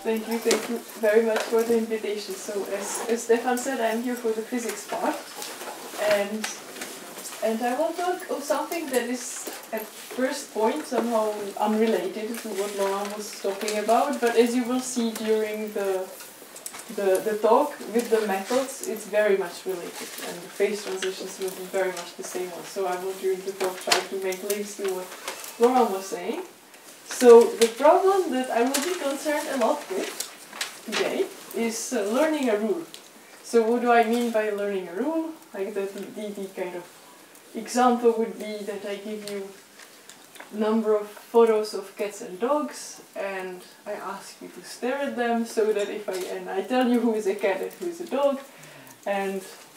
Thank you very much for the invitation. So as Stefan said, I'm here for the physics part, and I will talk of something that is at first point somehow unrelated to what Laurent was talking about, but as you will see during the talk with the methods, it's very much related, and the phase transitions will be very much the same one. So I will during the talk try to make links to what Laurent was saying. So the problem that I will be concerned a lot with today is learning a rule. So what do I mean by learning a rule? Like the kind of example would be that I give you number of photos of cats and dogs, and I ask you to stare at them, so that if I tell you who is a cat and who is a dog, and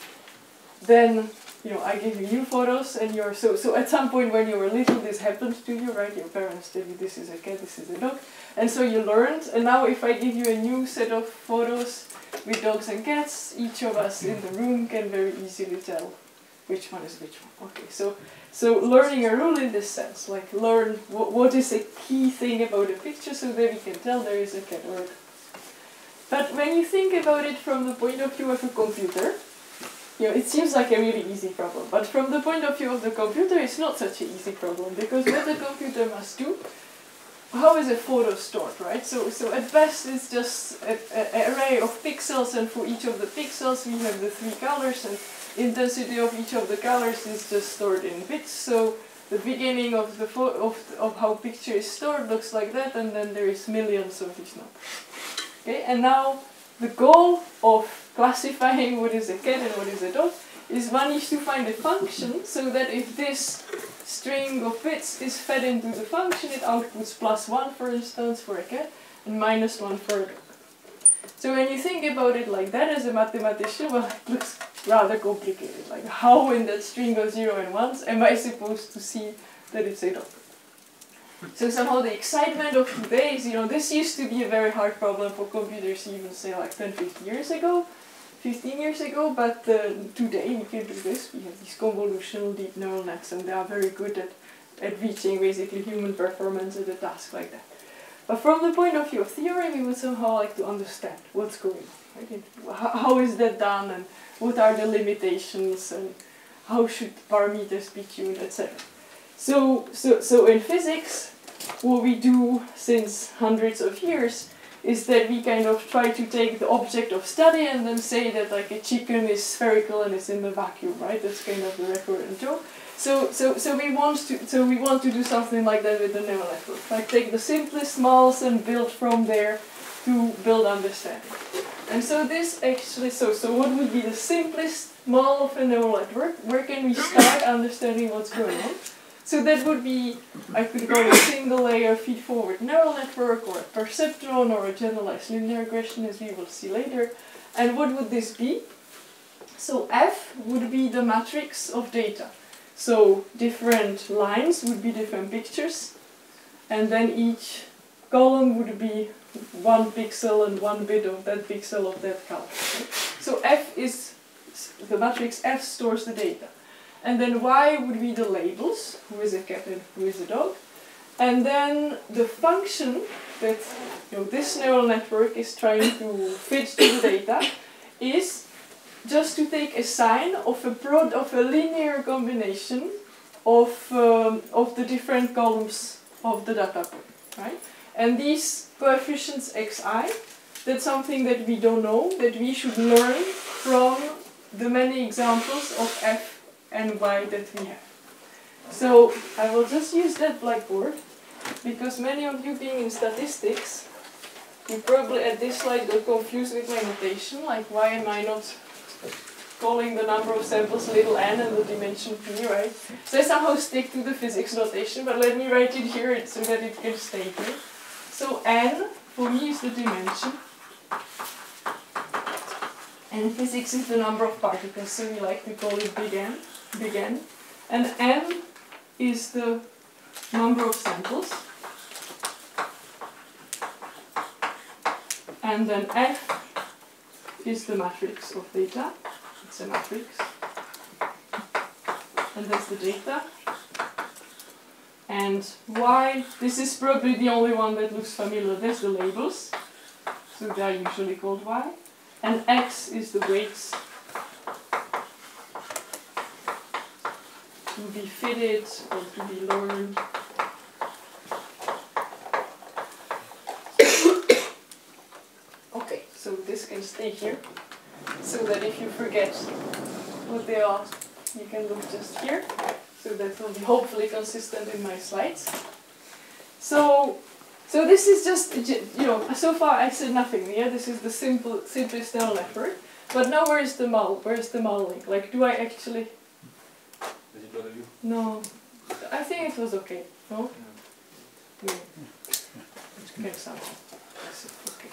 then I give you new photos, and so at some point when you were little, this happened to you, right? Your parents tell you this is a cat, this is a dog, and so you learned. And now if I give you a new set of photos with dogs and cats, each of us in the room can very easily tell which one is which one. Okay, so learning a rule in this sense, like learn what is a key thing about a picture, so that we can tell there is a cat or a dog. But when you think about it from the point of view of a computer, it seems like a really easy problem, but from the point of view of the computer, it's not such an easy problem, because what the computer must do, how is a photo stored, right? So at best it's just an array of pixels, and for each of the pixels we have the 3 colors, and intensity of each of the colors is just stored in bits. So the beginning of the of how picture is stored looks like that, and then there is millions of these numbers. Okay, and now the goal of classifying what is a cat and what is a dog is one needs to find a function, so that if this string of bits is fed into the function, it outputs +1, for instance, for a cat, and -1 for a dog. So when you think about it like that as a mathematician, well, it looks rather complicated. Like, how in that string of 0 and 1s am I supposed to see that it's a dog? So somehow the excitement of today is, this used to be a very hard problem for computers even, say, like 10, 15 years ago, but today we can do this. We have these convolutional deep neural nets, and they are very good at reaching basically human performance at a task like that. But from the point of view of theory, we would somehow like to understand what's going on. Right? How is that done, and what are the limitations, and how should parameters be tuned, etc. So in physics, what we do since hundreds of years is that we kind of try to take the object of study and then say that like a chicken is spherical and it's in the vacuum, right? That's kind of the recurrent joke. So we want to do something like that with the neural network. Like take the simplest models and build from there to build understanding. And so this actually, so what would be the simplest model of a neural network? Where can we start understanding what's going on? So that would be, I could call it a single layer feed-forward neural network, or a perceptron, or a generalized linear regression, as we will see later. And what would this be? So F would be the matrix of data. So different lines would be different pictures, and then each column would be 1 pixel and 1 bit of that pixel of that color. So F is, the matrix F stores the data. And then Y would be the labels, who is a cat and who is a dog. And then the function that this neural network is trying to fit to the data is just to take a sign of a linear combination of the different columns of the data point, right? And these coefficients xi, that's something that we don't know, that we should learn from the many examples of F and Y that we have. So I will just use that blackboard, because many of you being in statistics, you probably at this slide got confused with my notation, like why am I not calling the number of samples little n and the dimension p, right? So I somehow stick to the physics notation, but let me write it here so that it can stay here. So n for me is the dimension, and physics is the number of particles, so we like to call it big N, and m is the number of samples, and then F is the matrix of data. It's a matrix, and that's the data. And Y, this is probably the only one that looks familiar, that's the labels. so they are usually called y, and x is the weights to be fitted or to be learned. Okay, so this can stay here, so that if you forget what they are, you can look just here. So that will be hopefully consistent in my slides. So this is just, you know, so far I said nothing. Yeah, this is the simplest neural network. But now where is the MAL? Where is the MAL link? Like, do I actually? Did it bother you? No, I think it was okay. No. Yeah. Okay, okay.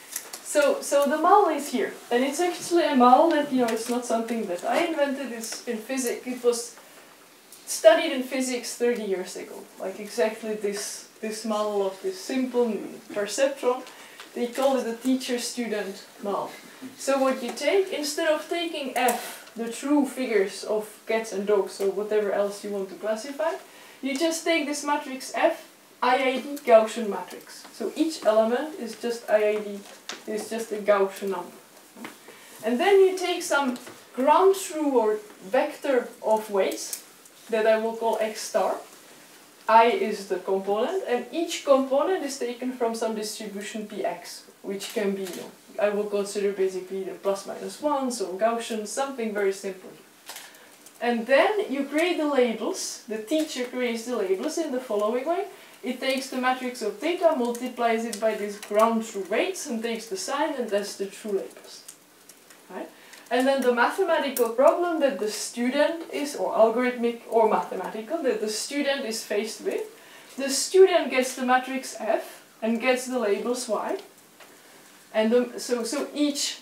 So the MAL is here, and it's actually a MAL that, you know, it's not something that I invented. It's in physics. It was studied in physics 30 years ago. Like exactly this model of this simple perceptron. They call it the teacher-student MAL. So what you take, instead of taking F, the true figures of cats and dogs or whatever else you want to classify, you just take this matrix F, IID Gaussian matrix. So each element is just IID, is just a Gaussian number. And then you take some ground truth or vector of weights that I will call X star. I is the component, and each component is taken from some distribution Px, which can be, you know, I will consider basically the plus minus 1, so Gaussian, something very simple. And then you create the labels, the teacher creates the labels in the following way. It takes the matrix of theta, multiplies it by these ground truth weights, and takes the sign, and that's the true labels. Right? And then the mathematical problem that the student is, or algorithmic or mathematical, that the student is faced with, the student gets the matrix F and gets the labels Y. And so each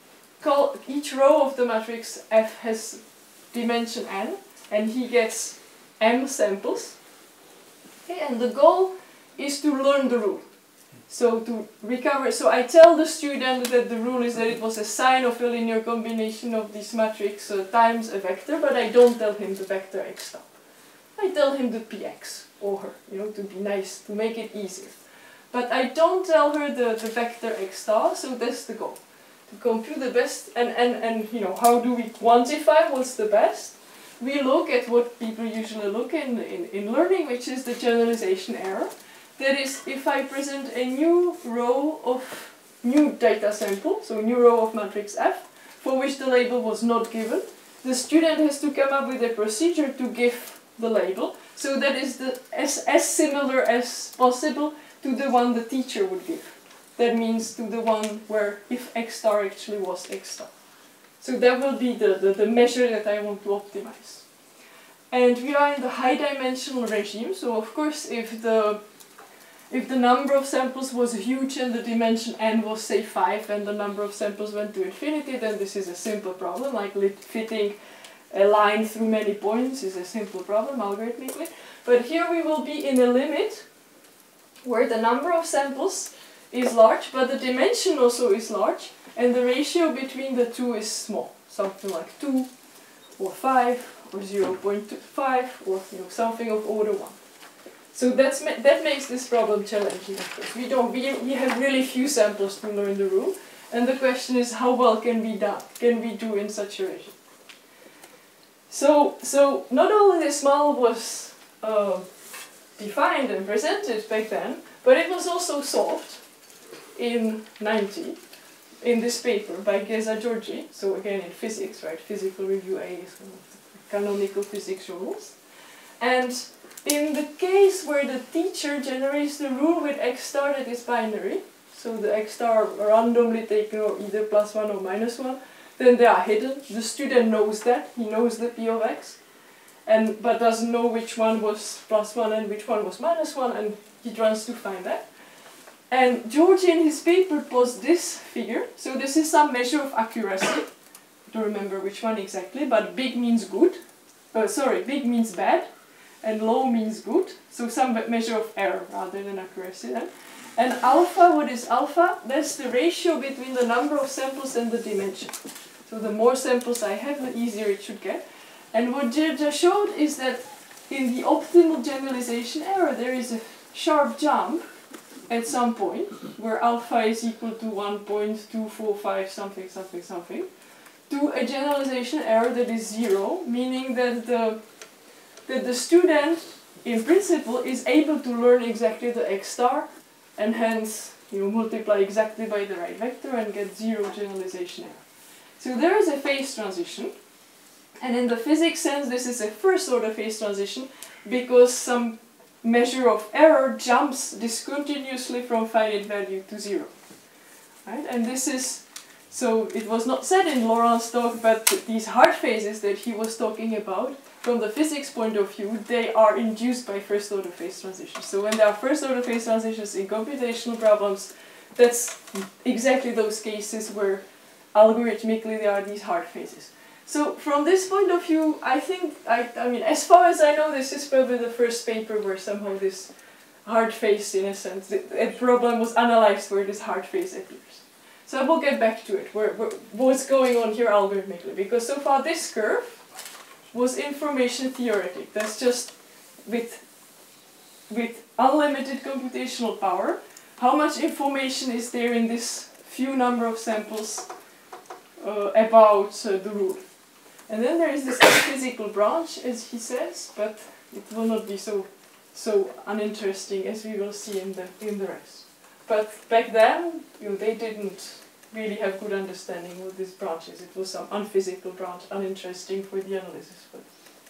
row of the matrix F has dimension n, and he gets m samples. Okay, and the goal is to learn the rule. So to recover, so I tell the student that the rule is that it was a sign of a linear combination of this matrix times a vector, but I don't tell him the vector x star. I tell him the px, or her, you know, to be nice, to make it easier. But I don't tell her the vector x star, so that's the goal. To compute the best, and you know, how do we quantify what's the best? We look at what people usually look in learning, which is the generalization error. That is, if I present a new row of new data sample, so a new row of matrix F, for which the label was not given, the student has to come up with a procedure to give the label, so that is as similar as possible to the one the teacher would give. That means to the one where if x star actually was x star. So that will be the measure that I want to optimize. And we are in the high dimensional regime, so of course if the number of samples was huge and the dimension n was say 5 and the number of samples went to infinity, then this is a simple problem, like fitting a line through many points is a simple problem algorithmically. But here we will be in a limit where the number of samples is large, but the dimension also is large, and the ratio between the two is small, something like 2 or 5 or 0.5 or, you know, something of order 1. So that makes this problem challenging, of course. We have really few samples to learn the rule, and the question is how well can we do in such a regime? So not only this model was defined and presented back then, but it was also solved in '90 in this paper by Geza Georgi. So again in physics, right? Physical Review A is one of the canonical physics journals. And in the case where the teacher generates the rule with x star that is binary, so the x star randomly taken or either +1 or -1, then they are hidden. The student knows that, he knows the p of x, but doesn't know which one was +1 and which one was -1, and he tries to find that. And Georgi in his paper posed this figure, so this is some measure of accuracy. I don't remember which one exactly, but big means good. Big means bad. And low means good, so some measure of error rather than accuracy then. And alpha, what is alpha? That's the ratio between the number of samples and the dimension. So the more samples I have, the easier it should get. And what Georgi showed is that in the optimal generalization error there is a sharp jump, at some point where alpha is equal to 1.245 something something something, to a generalization error that is 0, meaning that the student in principle is able to learn exactly the x star and hence multiply exactly by the right vector and get 0 generalization error. So there is a phase transition, and in the physics sense this is a first order phase transition because some measure of error jumps discontinuously from finite value to 0. Right? And this is, so it was not said in Laurent's talk, but these hard phases that he was talking about, from the physics point of view, they are induced by first order phase transitions. So when there are first order phase transitions in computational problems, that's exactly those cases where algorithmically there are these hard phases. So from this point of view, I think, I mean, as far as I know, this is probably the first paper where somehow this hard phase, in a sense, a problem was analyzed where this hard phase appears. So I will get back to it, what's going on here algorithmically, because so far this curve was information theoretic. That's just with unlimited computational power, how much information is there in this few number of samples about the rule. And then there is this physical branch, as he says, but it will not be so uninteresting as we will see in the rest. But back then, they didn't really have good understanding what this branch is. It was some unphysical branch, uninteresting for the analysis. But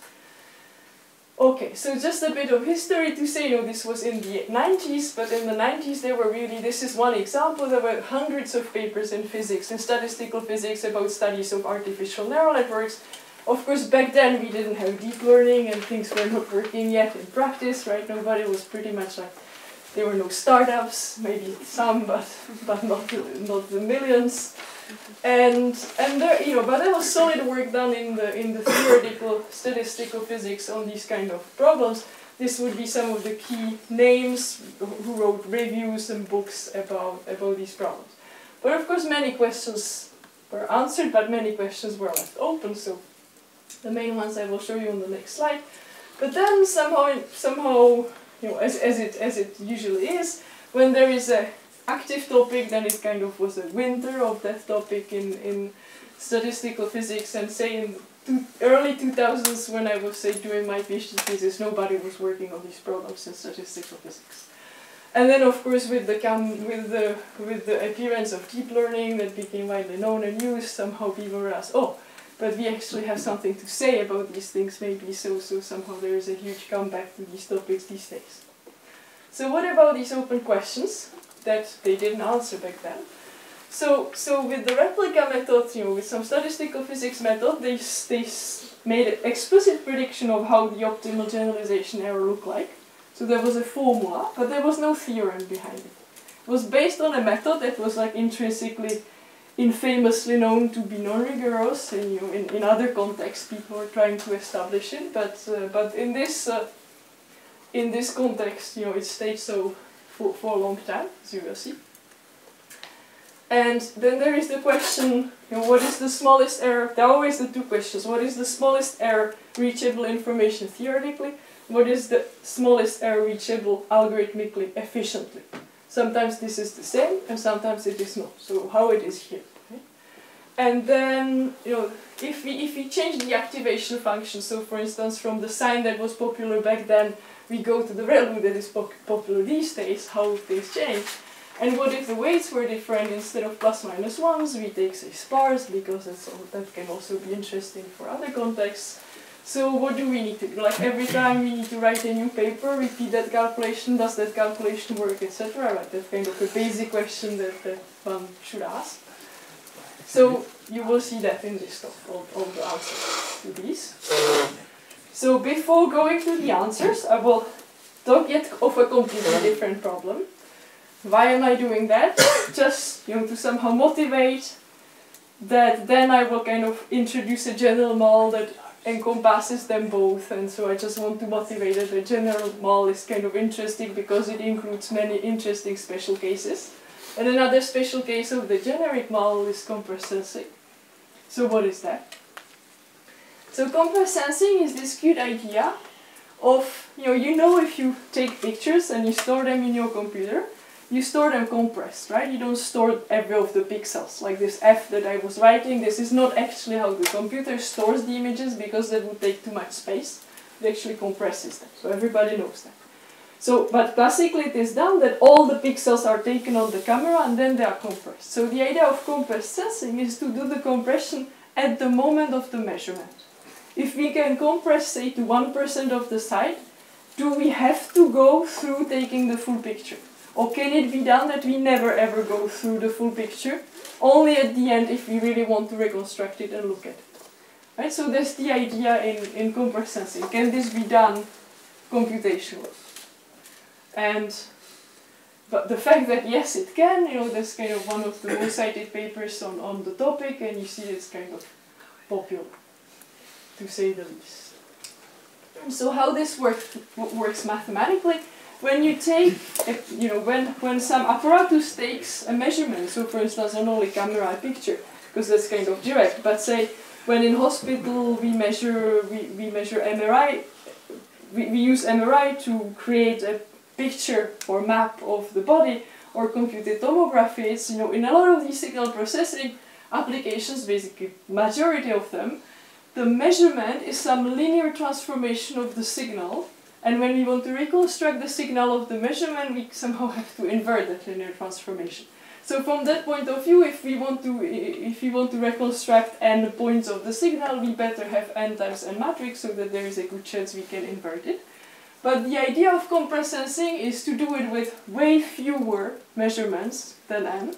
okay, so just a bit of history to say, this was in the 90s, but in the 90s there were really, this is one example, there were hundreds of papers in physics and statistical physics about studies of artificial neural networks. Of course, back then we didn't have deep learning and things were not working yet in practice, right? Nobody was pretty much like, there were no startups, maybe some, but not the millions. And there, but there was solid work done in the theoretical statistical physics on these kind of problems. This would be some of the key names who wrote reviews and books about these problems. But of course, many questions were answered, but many questions were left open. So the main ones I will show you on the next slide. But then somehow, as it usually is, when there is a active topic, then it kind of was a winter of that topic in statistical physics, and say in early 2000s when I was doing my PhD thesis, nobody was working on these problems in statistical physics. And then of course with the appearance of deep learning that became widely known and used, somehow people were asked, oh, but we actually have something to say about these things maybe, so somehow there is a huge comeback to these topics these days. So what about these open questions that they didn't answer back then? So with the replica method, with some statistical physics method, they made an explicit prediction of how the optimal generalization error looked like. So there was a formula, but there was no theorem behind it. It was based on a method that was like intrinsically, infamously known to be non-rigorous, and in other contexts people were trying to establish it, but in this context, it stayed so for a long time, as you will see. And then there is the question, what is the smallest error? There are always the two questions. What is the smallest error reachable information theoretically? What is the smallest error reachable algorithmically efficiently? Sometimes this is the same, and sometimes it is not. So how it is here. Okay? And then, if we change the activation function, so for instance from the sign that was popular back then, we go to the ReLU that is popular these days, how things change. And what if the weights were different? Instead of plus minus ones, we take say spars, because that can also be interesting for other contexts. So what do we need to do? Like every time we need to write a new paper, repeat that calculation, does that calculation work, etc. Right? That's kind of a basic question that one should ask. So you will see that in this talk, all the answers to these. So before going to the answers, I will talk yet of a completely different problem. Why am I doing that? Just to somehow motivate that then I will kind of introduce a general model that encompasses them both, and so I just want to motivate that the general model is kind of interesting because it includes many interesting special cases. And another special case of the generic model is compressed sensing. So what is that? So compressed sensing is this cute idea of, if you take pictures and you store them in your computer, you store them compressed, right? You don't store every of the pixels, like this f that I was writing. This is not actually how the computer stores the images, because that would take too much space. It actually compresses them, so everybody knows that. So, but classically it is done that all the pixels are taken on the camera and then they are compressed. So the idea of compressed sensing is to do the compression at the moment of the measurement. If we can compress, say, to 1% of the site, do we have to go through taking the full picture? Or can it be done that we never ever go through the full picture, only at the end if we really want to reconstruct it and look at it? Right? So that's the idea in compressed sensing. Can this be done computationally? But the fact that yes it can, that's kind of one of the most cited papers on the topic, and you see it's kind of popular, to say the least. And so how this works mathematically, when you take, when some apparatus takes a measurement, so for instance not only camera picture, because that's kind of direct, but say when in hospital we measure MRI, we use MRI to create a picture or map of the body, or computed tomography. It's, in a lot of these signal processing applications, basically majority of them, the measurement is some linear transformation of the signal, and when we want to reconstruct the signal of the measurement, we somehow have to invert that linear transformation. So from that point of view, if we want to reconstruct n points of the signal, we better have n times n matrix, so that there is a good chance we can invert it. But the idea of compressed sensing is to do it with way fewer measurements than n.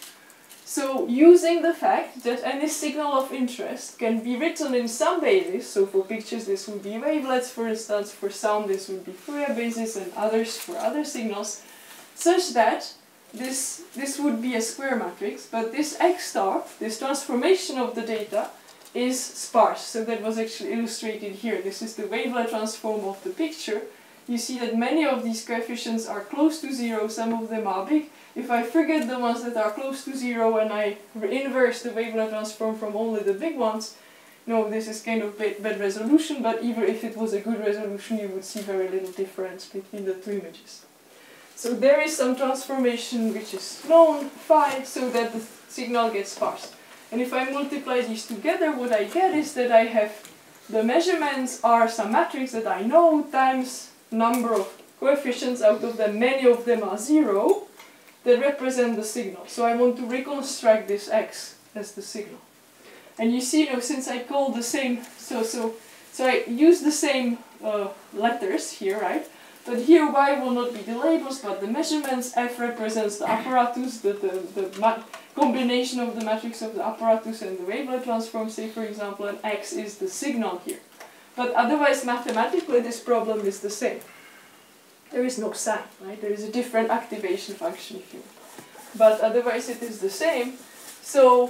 So using the fact that any signal of interest can be written in some basis, so for pictures this would be wavelets, for instance, for sound this would be Fourier basis, and others for other signals, such that this would be a square matrix, but this x star, this transformation of the data, is sparse. So that was actually illustrated here. This is the wavelet transform of the picture. You see that many of these coefficients are close to 0, some of them are big. If I forget the ones that are close to 0 and I inverse the wavelet transform from only the big ones, this is kind of bad resolution, but even if it was a good resolution, you would see very little difference between the two images. So there is some transformation which is known, phi, so that the signal gets sparse. And if I multiply these together, what I get is that I have the measurements are some matrix that I know times number of coefficients, out of them many of them are 0, that represent the signal. So I want to reconstruct this x as the signal. And you see, since I call the same, so I use the same letters here, right? But here y will not be the labels, but the measurements. F represents the apparatus, the combination of the matrix of the apparatus and the wavelet transform, say for example, and x is the signal here. But otherwise, mathematically, this problem is the same. There is no sign, right? There is a different activation function, if you want. But otherwise, it is the same. So,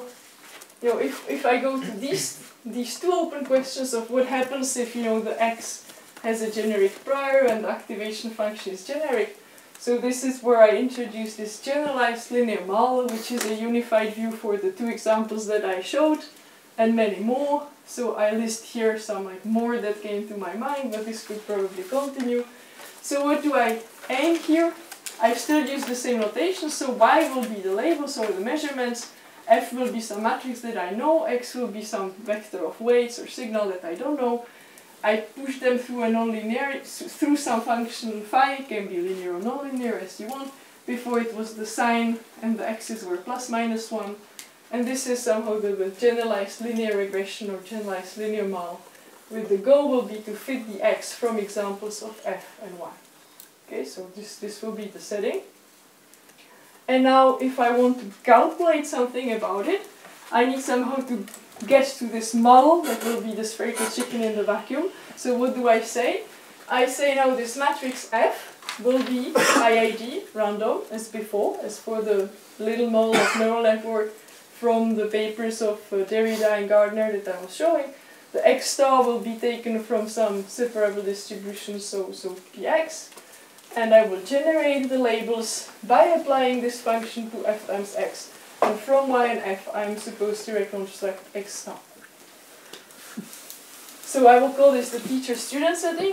if I go to these two open questions of what happens if the x has a generic prior and the activation function is generic. So this is where I introduce this generalized linear model, which is a unified view for the two examples that I showed, and many more. So I list here some more that came to my mind, but this could probably continue. So what do I aim here? I still use the same notation, so y will be the labels or the measurements, f will be some matrix that I know, x will be some vector of weights or signal that I don't know. I push them through a nonlinear, through some function phi, it can be linear or nonlinear as you want. Before it was the sign and the x's were plus minus 1. And this is somehow the generalized linear regression or generalized linear model, with the goal will be to fit the x from examples of f and y. Okay, so this will be the setting. And now if I want to calculate something about it, I need somehow to get to this model that will be the spherical chicken in the vacuum. So what do I say? I say now this matrix F will be IID, random, as before, as for the little model of neural network from the papers of Derrida and Gardner that I was showing. The x star will be taken from some separable distribution, so px, and I will generate the labels by applying this function to f times x. And from y and f, I'm supposed to reconstruct x star. So I will call this the teacher-student setting, and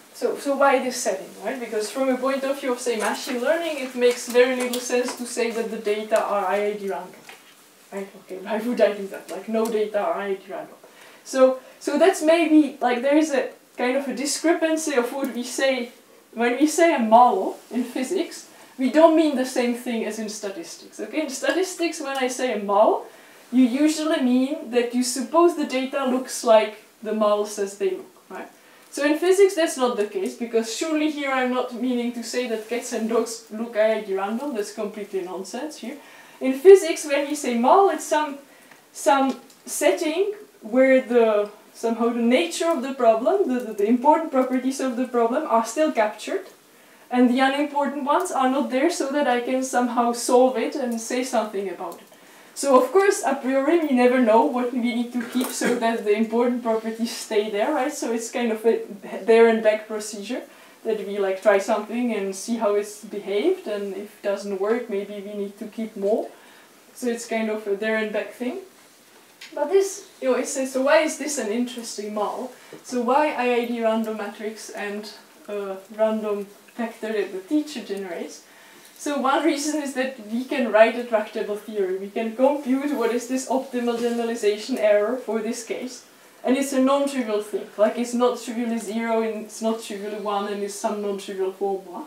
So why this setting, right? Because from a point of view of, say, machine learning, it makes very little sense to say that the data are IID random. Right? Okay, why would I do that? Like, no data are IID random. So that's maybe, like, there is a kind of a discrepancy of what we say. When we say a model in physics, we don't mean the same thing as in statistics. Okay, in statistics, when I say a model, you usually mean that you suppose the data looks like the model says they look, right? So in physics, that's not the case, because surely here I'm not meaning to say that cats and dogs look IID random. That's completely nonsense here. In physics, when we say model, it's some setting where somehow the nature of the problem, the important properties of the problem are still captured, and the unimportant ones are not there, so that I can somehow solve it and say something about it. So of course, a priori, we never know what we need to keep so that the important properties stay there, right? So it's kind of a there and back procedure, that we like try something and see how it's behaved, and if it doesn't work, maybe we need to keep more. So it's kind of a there and back thing. But this, it says, so why is this an interesting model? So why IID random matrix and random vector that the teacher generates? So one reason is that we can write a tractable theory. We can compute what is this optimal generalization error for this case. And it's a non-trivial thing. Like, it's not trivially 0 and it's not trivially 1 and it's some non-trivial formula.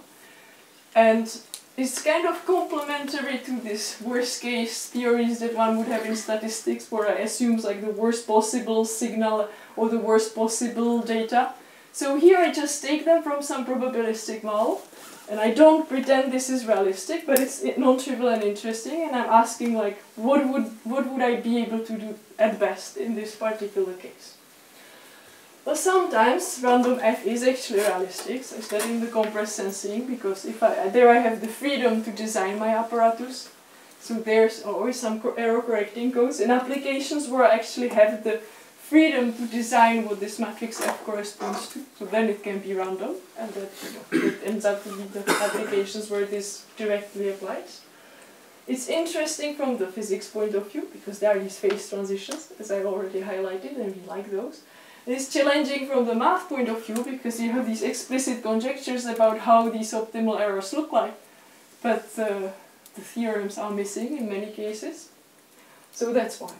And it's kind of complementary to this worst case theories that one would have in statistics, where I assume like the worst possible signal or the worst possible data. So here I just take them from some probabilistic model, and I don't pretend this is realistic, but it's non-trivial and interesting, and I'm asking like, what would I be able to do at best in this particular case? Well, sometimes random F is actually realistic, so studying the compressed sensing, because there I have the freedom to design my apparatus. So there's always some error correcting codes. In applications where I actually have the freedom to design what this matrix F corresponds to, so then it can be random, and that it ends up to be the applications where this directly applies. It's interesting from the physics point of view, because there are these phase transitions, as I already highlighted, and we like those. It's challenging from the math point of view, because you have these explicit conjectures about how these optimal errors look like, but the theorems are missing in many cases. So that's why.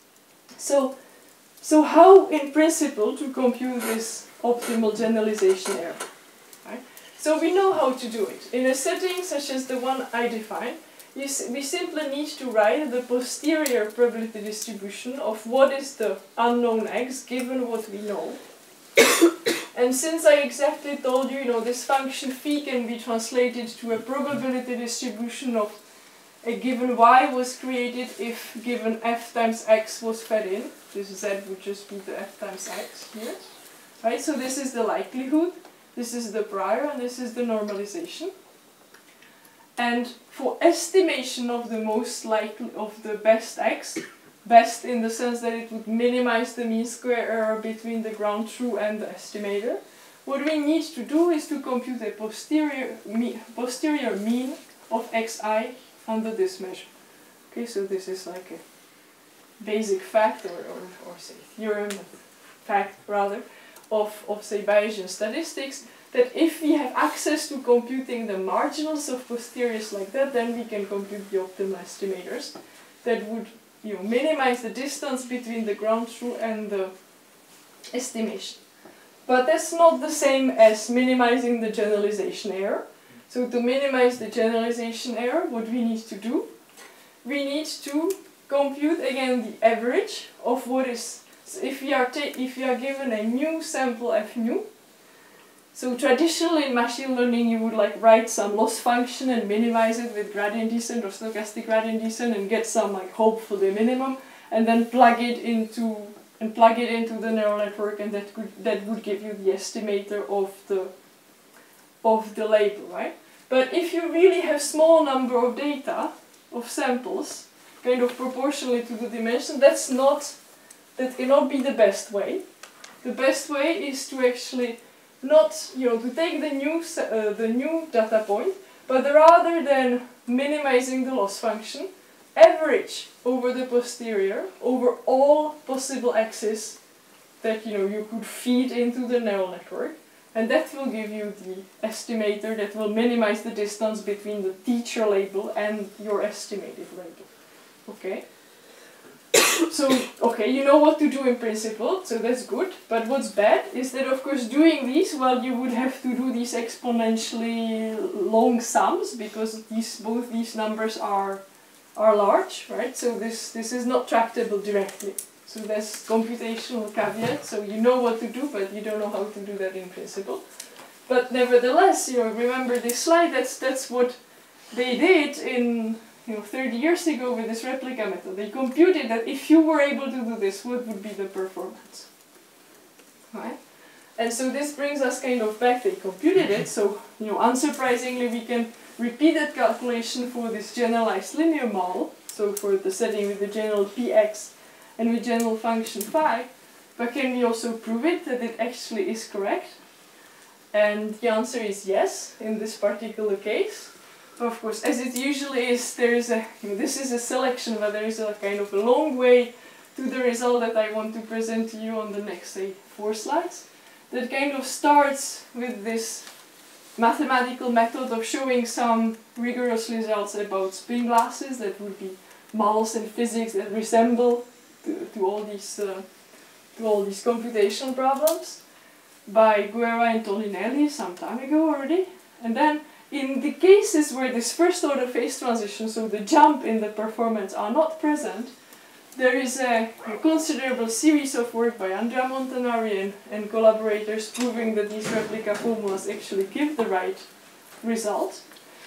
So how, in principle, to compute this optimal generalization error? Right? So we know how to do it. In a setting such as the one I defined, we simply need to write the posterior probability distribution of what is the unknown x given what we know. And since I exactly told you, this function phi can be translated to a probability distribution of a given y was created if given f times x was fed in. This z would just be the f times x here. Right? So this is the likelihood, this is the prior, and this is the normalization. And for estimation of the most likely, of the best x, best in the sense that it would minimize the mean square error between the ground truth and the estimator, what we need to do is to compute a posterior mean of xi under this measure. Okay, so this is like a basic fact, or say theorem, fact rather, of say Bayesian statistics, that if we have access to computing the marginals of posteriors like that, then we can compute the optimal estimators that would minimize the distance between the ground truth and the estimation. But that's not the same as minimizing the generalization error. So to minimize the generalization error, what we need to do, we need to compute again the average of what is, so if we are given a new sample f nu. So traditionally in machine learning you would like write some loss function and minimize it with gradient descent or stochastic gradient descent and get some like hopefully minimum, and then plug it into the neural network, and that would give you the estimator of the label, right? But if you really have small number of data, of samples, kind of proportionally to the dimension, that cannot be the best way. The best way is to actually not, to take the new data point, but rather than minimizing the loss function, average over the posterior, over all possible axes that you could feed into the neural network, And that will give you the estimator that will minimize the distance between the teacher label and your estimated label. Okay? So, okay, you know what to do in principle, so that's good. But what's bad is that, of course, doing these, well, you would have to do these exponentially long sums, because both these numbers are large, right? So this is not tractable directly. So there's computational caveat, so you know what to do, but you don't know how to do that in principle. But nevertheless, remember this slide, that's what they did in 30 years ago with this replica method. They computed that if you were able to do this, what would be the performance? Right? And so this brings us kind of back, they computed it, so unsurprisingly we can repeat that calculation for this generalized linear model, so for the setting with the general px and with general function phi, but can we also prove it that it actually is correct? And the answer is yes, in this particular case. Of course, as it usually is, there is this is a selection, but there is a kind of a long way to the result that I want to present to you on the next, say, 4 slides. That kind of starts with this mathematical method of showing some rigorous results about spin glasses that would be models in physics that resemble to all these computational problems by Guerra and Toninelli some time ago already. And then in the cases where this first order phase transition, so the jump in the performance, are not present, there is a considerable series of work by Andrea Montanari and collaborators proving that these replica formulas actually give the right result.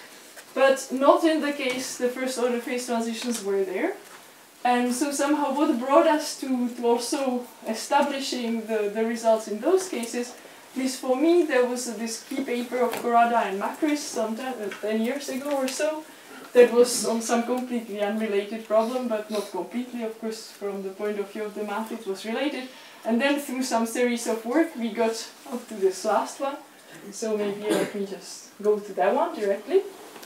But not in the case the first order phase transitions were there. And so somehow what brought us to also establishing the results in those cases, at least for me, there was this key paper of Corrada and Macris sometime 10 years ago or so, that was on some completely unrelated problem, but not completely, of course, from the point of view of the math it was related. And then through some series of work we got up to this last one. So maybe let me just go to that one directly.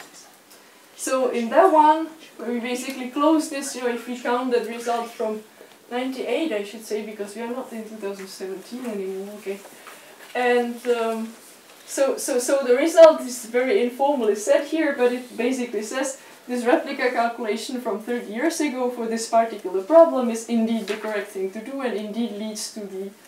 So in that one, we basically close this, if we count that result from 98, I should say, because we are not in 2017 anymore, okay. And so the result is very informally set here, but it basically says this replica calculation from 30 years ago for this particular problem is indeed the correct thing to do, and indeed leads to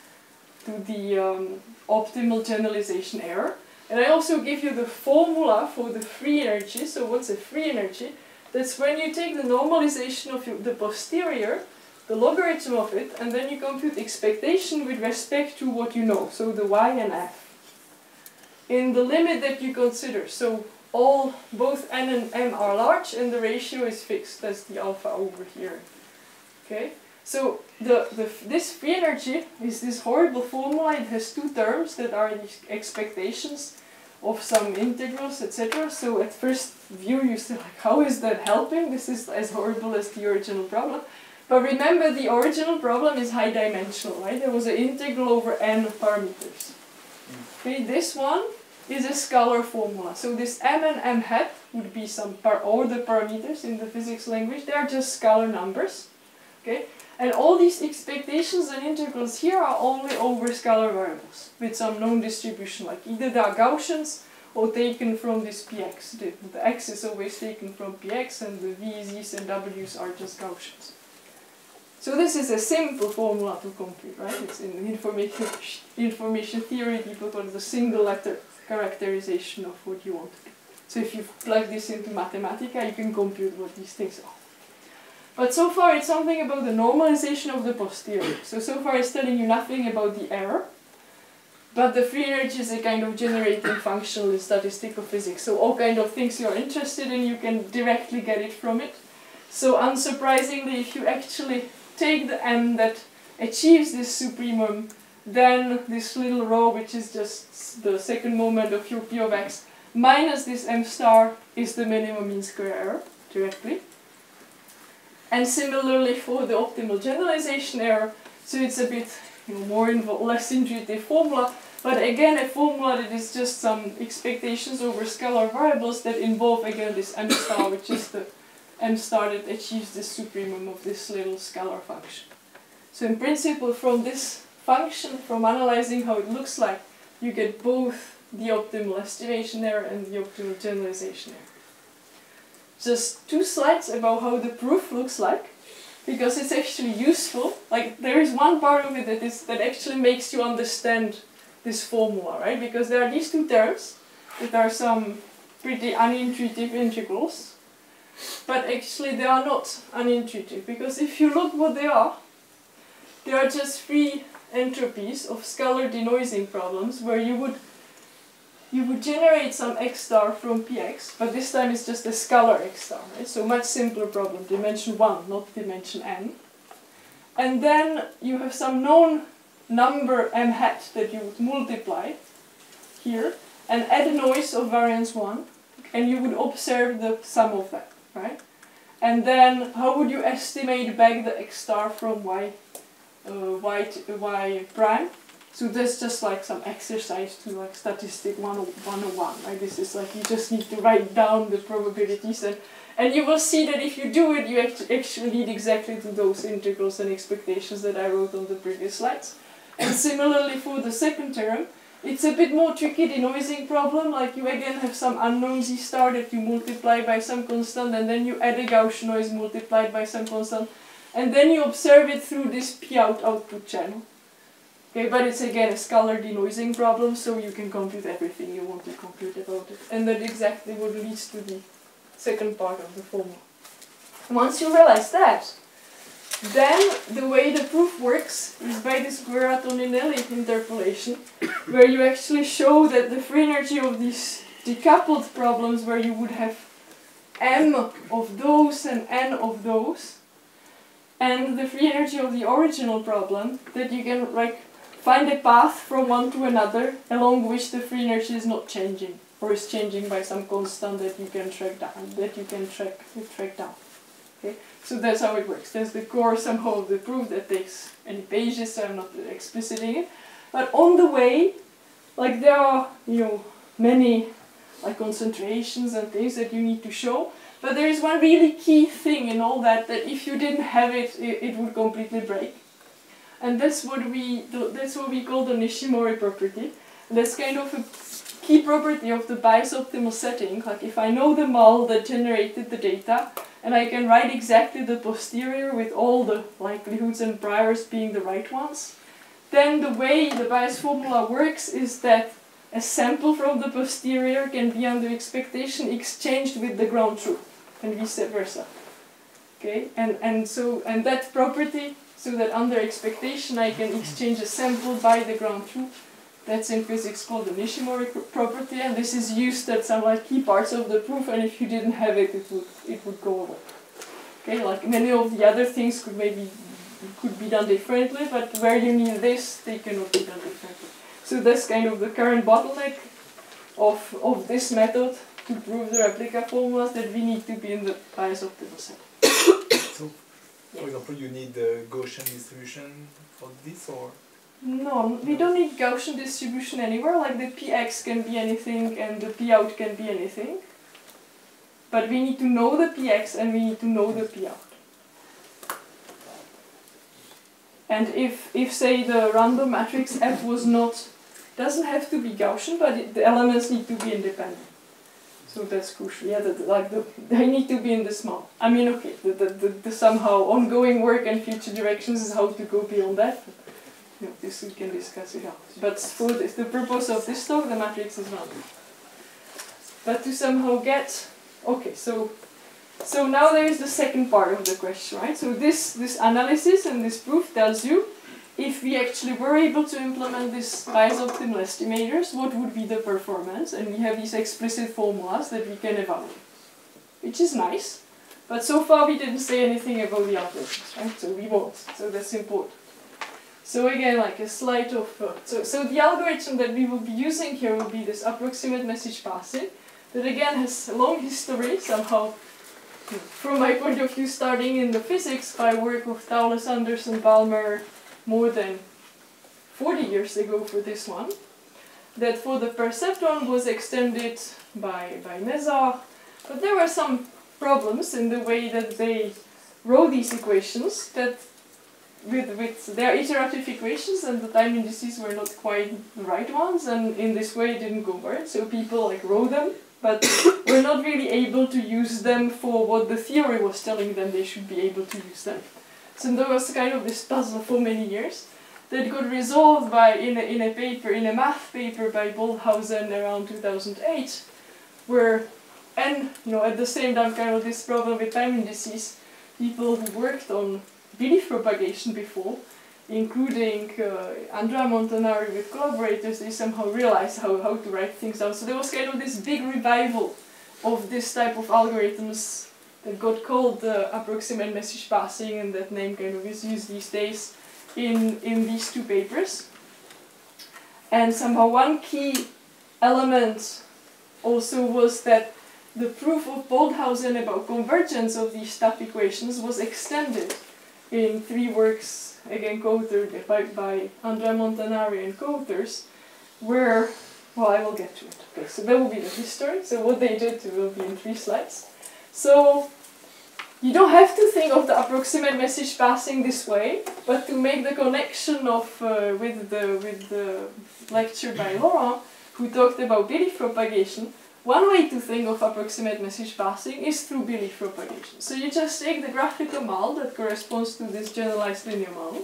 the optimal generalization error. And I also give you the formula for the free energy. So what's a free energy? That's when you take the normalization of the posterior, the logarithm of it, and then you compute expectation with respect to what you know, so the y and f, in the limit that you consider. So both n and m are large and the ratio is fixed, that's the alpha over here. Okay? So this free energy is this horrible formula. It has 2 terms that are the expectations of some integrals, etc. So at first view you say, like, how is that helping? This is as horrible as the original problem. But remember, the original problem is high dimensional, right? There was an integral over n parameters. Okay, this one is a scalar formula. So this m and m hat would be some order parameters in the physics language. They are just scalar numbers. Okay? And all these expectations and integrals here are only over scalar variables with some known distribution, like either they are Gaussians or taken from this px. The x is always taken from px and the v's, z's and w's are just Gaussians. So this is a simple formula to compute, right? It's in information theory, people call it the single letter characterization of what you want to do. So if you plug this into Mathematica, you can compute what these things are. But so far it's something about the normalization of the posterior. So far it's telling you nothing about the error. But the free energy is a kind of generating functional in statistical physics. So all kind of things you are interested in, you can directly get it from it. So unsurprisingly, if you actually take the m that achieves this supremum, then this little rho, which is just the second moment of your p of x, minus this m star is the minimum mean square error, directly. And similarly for the optimal generalization error, so it's a bit less intuitive formula, but again a formula that is just some expectations over scalar variables that involve again this m star, which is the m star that achieves the supremum of this little scalar function. So in principle, from this function, from analyzing how it looks like, you get both the optimal estimation error and the optimal generalization error. Just 2 slides about how the proof looks like, because it's actually useful. Like, there is one part of it that actually makes you understand this formula, right? Because there are these 2 terms that are some pretty unintuitive integrals, but actually they are not unintuitive, because if you look what they are just 3 entropies of scalar denoising problems where you would generate some x star from px, but this time it's just a scalar x star, right? So much simpler problem, dimension 1, not dimension n. And then you have some known number m hat that you would multiply here and add a noise of variance 1, and you would observe the sum of that, right? And then how would you estimate back the x star from y prime? So that's just like some exercise to like statistic 101, right? This is like you just need to write down the probabilities, and you will see that if you do it, you actually lead exactly to those integrals and expectations that I wrote on the previous slides. And similarly for the second term, it's a bit more tricky denoising problem, like you again have some unknown z star that you multiply by some constant, and then you add a Gaussian noise multiplied by some constant, and then you observe it through this P-out output channel. Okay, but it's again a scalar denoising problem, so you can compute everything you want to compute about it. And that exactly what leads to the second part of the formula. Once you realize that, then the way the proof works is by this Guerra-Toninelli interpolation, where you actually show that the free energy of these decoupled problems, where you would have m of those and n of those, and the free energy of the original problem, that you can like find a path from one to another along which the free energy is not changing, or is changing by some constant that you can track down, Okay, so that's how it works. That's the core somehow of the proof that takes any pages, so I'm not expliciting it. But on the way, like there are many like concentrations and things that you need to show. But there is one really key thing in all that if you didn't have it, it would completely break. And that's what we call the Nishimori property. And that's kind of a key property of the bias optimal setting. Like if I know the mul that generated the data, and I can write exactly the posterior with all the likelihoods and priors being the right ones, then the way the bias formula works is that a sample from the posterior can be under expectation exchanged with the ground truth, and vice versa. Okay, and that property, so that under expectation I can exchange a sample by the ground truth, that's in physics called the Nishimori property, and this is used at some like key parts of the proof, and if you didn't have it, it would go away. Okay, like many of the other things could be done differently, but where you need this, they cannot be done differently. So that's kind of the current bottleneck of this method to prove the replica formulas, that we need to be in the bias optimal set. So, for example, you need the Gaussian distribution for this, or? No, we don't need Gaussian distribution anywhere. Like the Px can be anything and the Pout can be anything. But we need to know the Px and we need to know the Pout. And if say the random matrix F doesn't have to be Gaussian, but the elements need to be independent. So that's crucial. Yeah, they need to be in the small. I mean, okay, the somehow ongoing work and future directions is how to go beyond that. This we can discuss it out. But for the purpose of this talk, the matrix is random. But to somehow get... Okay, so now there is the second part of the question, right? So this analysis and this proof tells you if we actually were able to implement these bias optimal estimators, what would be the performance? And we have these explicit formulas that we can evaluate, which is nice. But so far we didn't say anything about the algorithms, right? So we won't. So that's important. So again, like a slide of... So the algorithm that we will be using here will be this approximate message passing, that again has a long history, somehow, from my point of view, starting in the physics by work of Thouless, Anderson, Balmer, more than 40 years ago for this one. That for the perceptron was extended by Meza, but there were some problems in the way that they wrote these equations that with their iterative equations, and the time indices were not quite the right ones, and in this way it didn't converge. So people like wrote them, but were not really able to use them for what the theory was telling them they should be able to use them. So there was kind of this puzzle for many years that got resolved in a math paper by Bolthausen around 2008, where, and at the same time kind of this problem with time indices, people who worked on belief propagation before, including Andrea Montanari with collaborators, they somehow realized how to write things down. So there was kind of this big revival of this type of algorithms that got called approximate message passing, and that name kind of is used these days in these two papers. And somehow one key element also was that the proof of Bolthausen about convergence of these stab equations was extended in 3 works, again co-authored by Andrea Montanari and co-authors, where, well, I will get to it. Okay, so that will be the history. So what they did will be in 3 slides. So you don't have to think of the approximate message passing this way, but to make the connection of with the lecture by Laurent, who talked about belief propagation, one way to think of approximate message passing is through belief propagation. So you just take the graphical model that corresponds to this generalized linear model,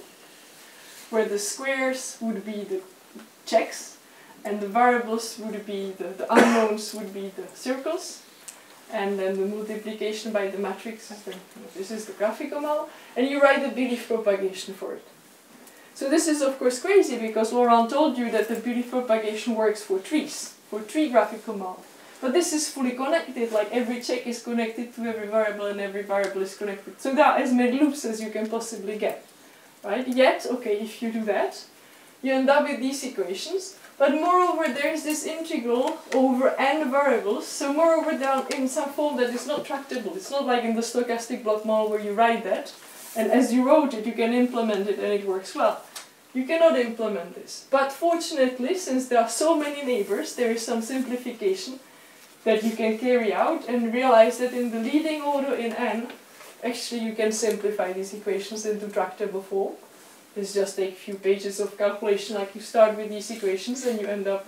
where the squares would be the checks, and the variables would be the unknowns would be the circles, and then the multiplication by the matrix is this is the graphical model, and you write the belief propagation for it. So this is of course crazy, because Laurent told you that the belief propagation works for trees, for tree graphical model. But this is fully connected, like every check is connected to every variable and every variable is connected. So there are as many loops as you can possibly get, right? Yet, okay, if you do that, you end up with these equations. But moreover, there is this integral over n variables. So moreover, they are in some form that is not tractable. It's not like in the stochastic block model where you write that, and as you wrote it, you can implement it and it works well. You cannot implement this. But fortunately, since there are so many neighbors, there is some simplification that you can carry out and realize that in the leading order in n, actually you can simplify these equations into tractable form. It's just take a few pages of calculation, like you start with these equations and you end up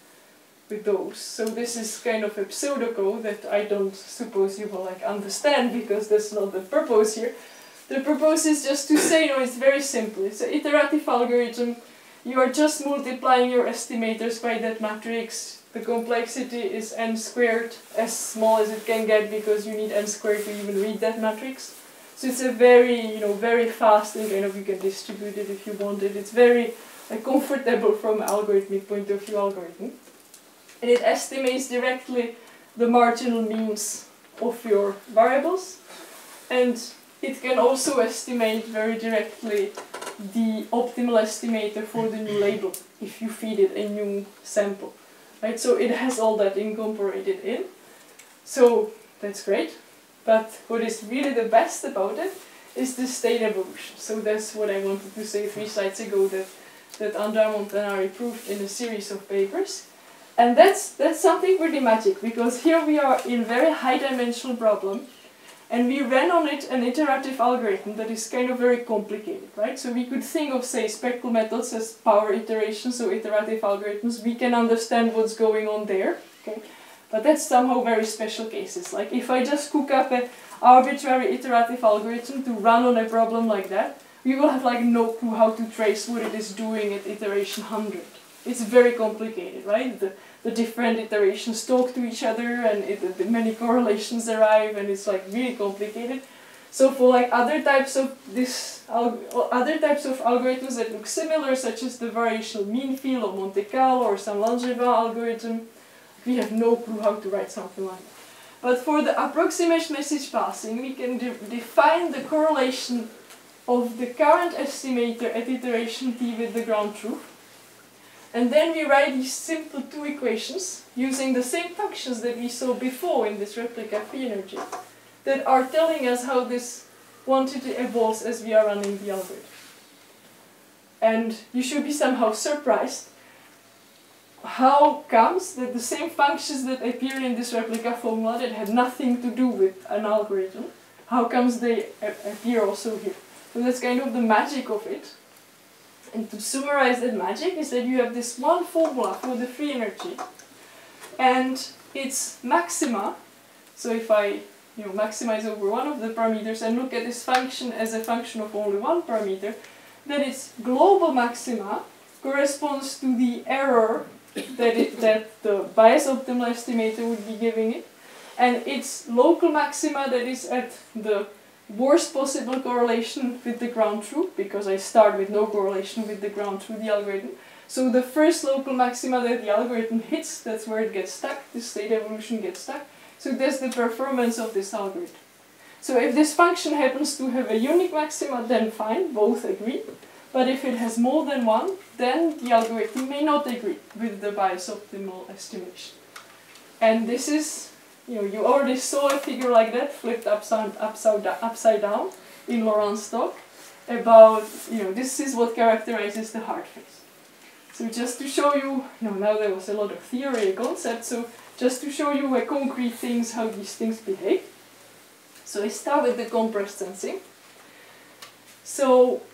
with those. So this is kind of a pseudocode that I don't suppose you will understand, because that's not the purpose here. The purpose is just to say, it's very simple. It's an iterative algorithm. You are just multiplying your estimators by that matrix. The complexity is n squared, as small as it can get, because you need n squared to even read that matrix. So it's a very, very fast, and you can distribute it if you want it. It's very comfortable from an algorithmic point of view algorithm. And it estimates directly the marginal means of your variables. And it can also estimate very directly the optimal estimator for the new label if you feed it a new sample. Right? So it has all that incorporated in. So that's great. But what is really the best about it is the state evolution. So that's what I wanted to say 3 slides ago, that Andrea Montanari proved in a series of papers. And that's something pretty magic, because here we are in very high dimensional problem, and we ran on it an iterative algorithm that is kind of very complicated, right? So we could think of, say, spectral methods as power iterations, so iterative algorithms. We can understand what's going on there, okay? But that's somehow very special cases. Like if I just cook up an arbitrary iterative algorithm to run on a problem like that, we will have no clue how to trace what it is doing at iteration 100. It's very complicated, right? The different iterations talk to each other, and many correlations arrive, and it's really complicated. So for other types of algorithms that look similar, such as the variational mean field or Monte Carlo or some Langevin algorithm, we have no clue how to write something like that. But for the approximate message passing, we can define the correlation of the current estimator at iteration t with the ground truth. And then we write these simple 2 equations using the same functions that we saw before in this replica free energy, that are telling us how this quantity evolves as we are running the algorithm. And you should be somehow surprised how comes that the same functions that appear in this replica formula that had nothing to do with an algorithm, how comes they appear also here? So that's kind of the magic of it. And to summarize that magic is that you have this one formula for the free energy, and its maxima. So if I maximize over one of the parameters and look at this function as a function of only one parameter, then its global maxima corresponds to the error that the bias optimal estimator would be giving it, and its local maxima that is at the worst possible correlation with the ground truth, because I start with no correlation with the ground truth, the algorithm. So the first local maxima that the algorithm hits, that's where it gets stuck, the state evolution gets stuck. So that's the performance of this algorithm. So if this function happens to have a unique maxima, then fine, both agree. But if it has more than one, then the algorithm may not agree with the bias optimal estimation. And this is, you already saw a figure like that flipped upside down in Laurent's talk about, this is what characterizes the hard phase. So just to show you, now there was a lot of theory and concept, so just to show you concrete things, how these things behave. So I start with the compressed sensing. So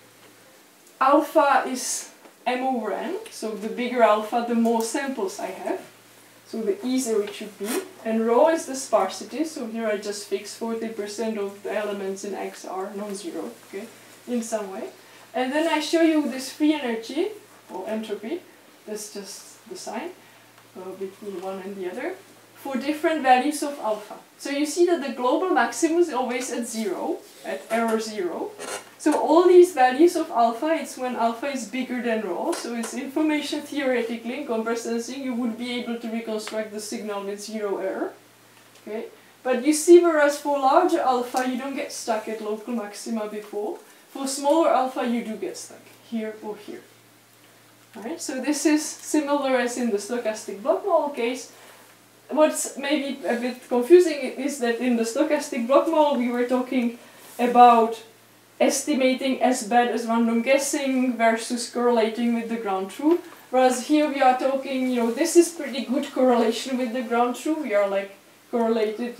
alpha is m over n, so the bigger alpha, the more samples I have. So the easier it should be. And rho is the sparsity, so here I just fix 40% of the elements in X are non-zero, okay, in some way. And then I show you this free energy, or entropy, that's just the sign between one and the other, for different values of alpha. So you see that the global maximum is always at 0, at error 0. So all these values of alpha, it's when alpha is bigger than rho, so it's information theoretically, in compressed sensing, you would be able to reconstruct the signal with 0 error. Okay? But you see, whereas for larger alpha, you don't get stuck at local maxima before. For smaller alpha, you do get stuck, here or here. Right? So this is similar as in the stochastic block model case. What's maybe a bit confusing is that in the stochastic block model we were talking about estimating as bad as random guessing versus correlating with the ground truth. Whereas here we are talking, this is pretty good correlation with the ground truth. We are like correlated,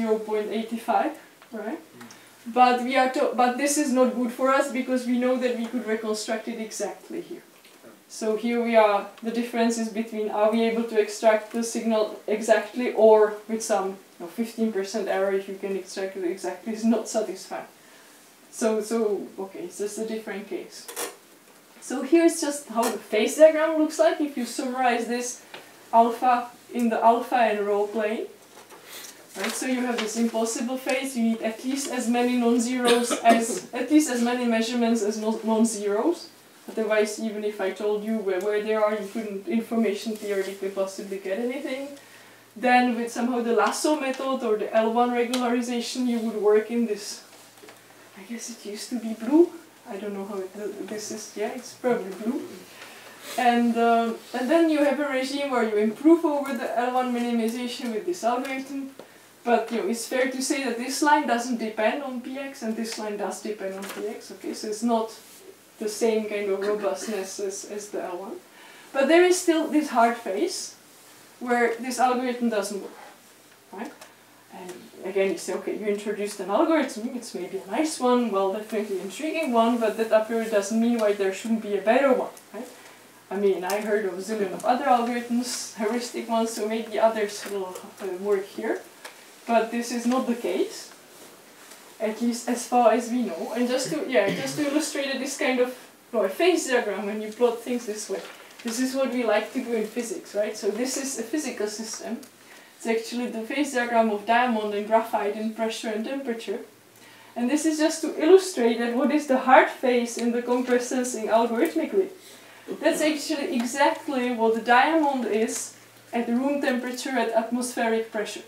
0.85, right? But but this is not good for us because we know that we could reconstruct it exactly here. So here we are, the difference is between are we able to extract the signal exactly, or with some 15% error if you can extract it exactly is not satisfying. So okay, it's just a different case. So here's just how the phase diagram looks like if you summarize this alpha in the alpha and rho plane. Right, so you have this impossible phase, you need at least as many non-zeros as, at least as many measurements as non-zeros. Otherwise, even if I told you where they are, you couldn't information theoretically possibly get anything. Then with somehow the lasso method or the L1 regularization, you would work in this, I guess it used to be blue. I don't know how this is, yeah, it's probably blue. And then you have a regime where you improve over the L1 minimization with this algorithm. But it's fair to say that this line doesn't depend on px and this line does depend on px. Okay, so it's not the same kind of robustness as the L1. But there is still this hard phase where this algorithm doesn't work, right? And again, you say, okay, you introduced an algorithm, it's maybe a nice one, well, definitely intriguing one, but that a priori doesn't mean why there shouldn't be a better one, right? I mean, I heard of a zillion of other algorithms, heuristic ones, so maybe others will work here. But this is not the case, at least as far as we know. And just to illustrate this kind of a phase diagram when you plot things this way. This is what we like to do in physics, right? So this is a physical system. It's actually the phase diagram of diamond and graphite in pressure and temperature. And this is just to illustrate that what is the hard phase in the compressed sensing algorithmically. That's actually exactly what the diamond is at room temperature at atmospheric pressure.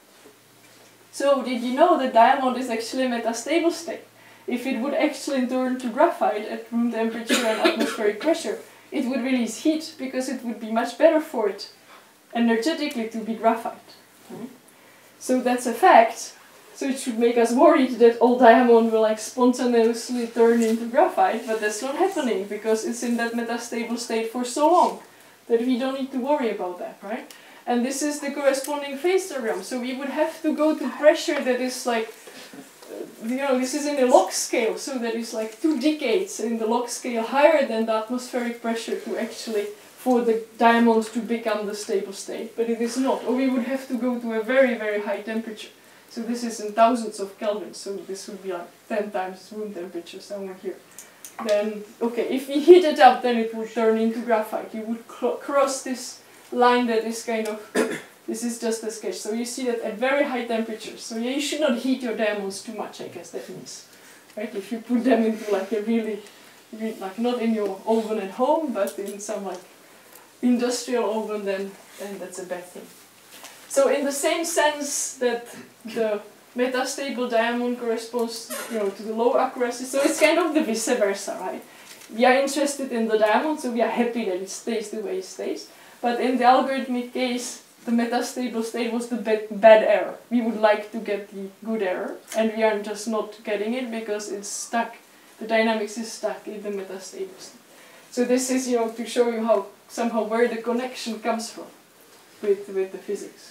So did you know that diamond is actually a metastable state? If it would actually turn to graphite at room temperature and atmospheric pressure, it would release heat because it would be much better for it energetically to be graphite. Right? So that's a fact. So it should make us worried that all diamond will like spontaneously turn into graphite, but that's not happening because it's in that metastable state for so long that we don't need to worry about that, right? And this is the corresponding phase diagram. So we would have to go to pressure that is like you know, this is in a log scale, so that is like 2 decades in the log scale higher than the atmospheric pressure to actually, for the diamond to become the stable state, but it is not, or we would have to go to a very, very high temperature. So this is in thousands of kelvins, so this would be like 10 times room temperature somewhere here. Then, okay, if we heat it up, then it would turn into graphite. You would cross this line that is kind of, this is just a sketch. So you see that at very high temperatures. So yeah, you should not heat your diamonds too much, I guess that means. Right? If you put them into like a really like not in your oven at home, but in some like industrial oven, then that's a bad thing. So in the same sense that the metastable diamond corresponds, you know, to the low accuracy, so it's kind of the vice versa, right? We are interested in the diamond, so we are happy that it stays the way it stays. But in the algorithmic case, the metastable state was the bad error. We would like to get the good error, and we are just not getting it because it's stuck. The dynamics is stuck in the metastable state. So this is, you know, to show you how somehow where the connection comes from with the physics.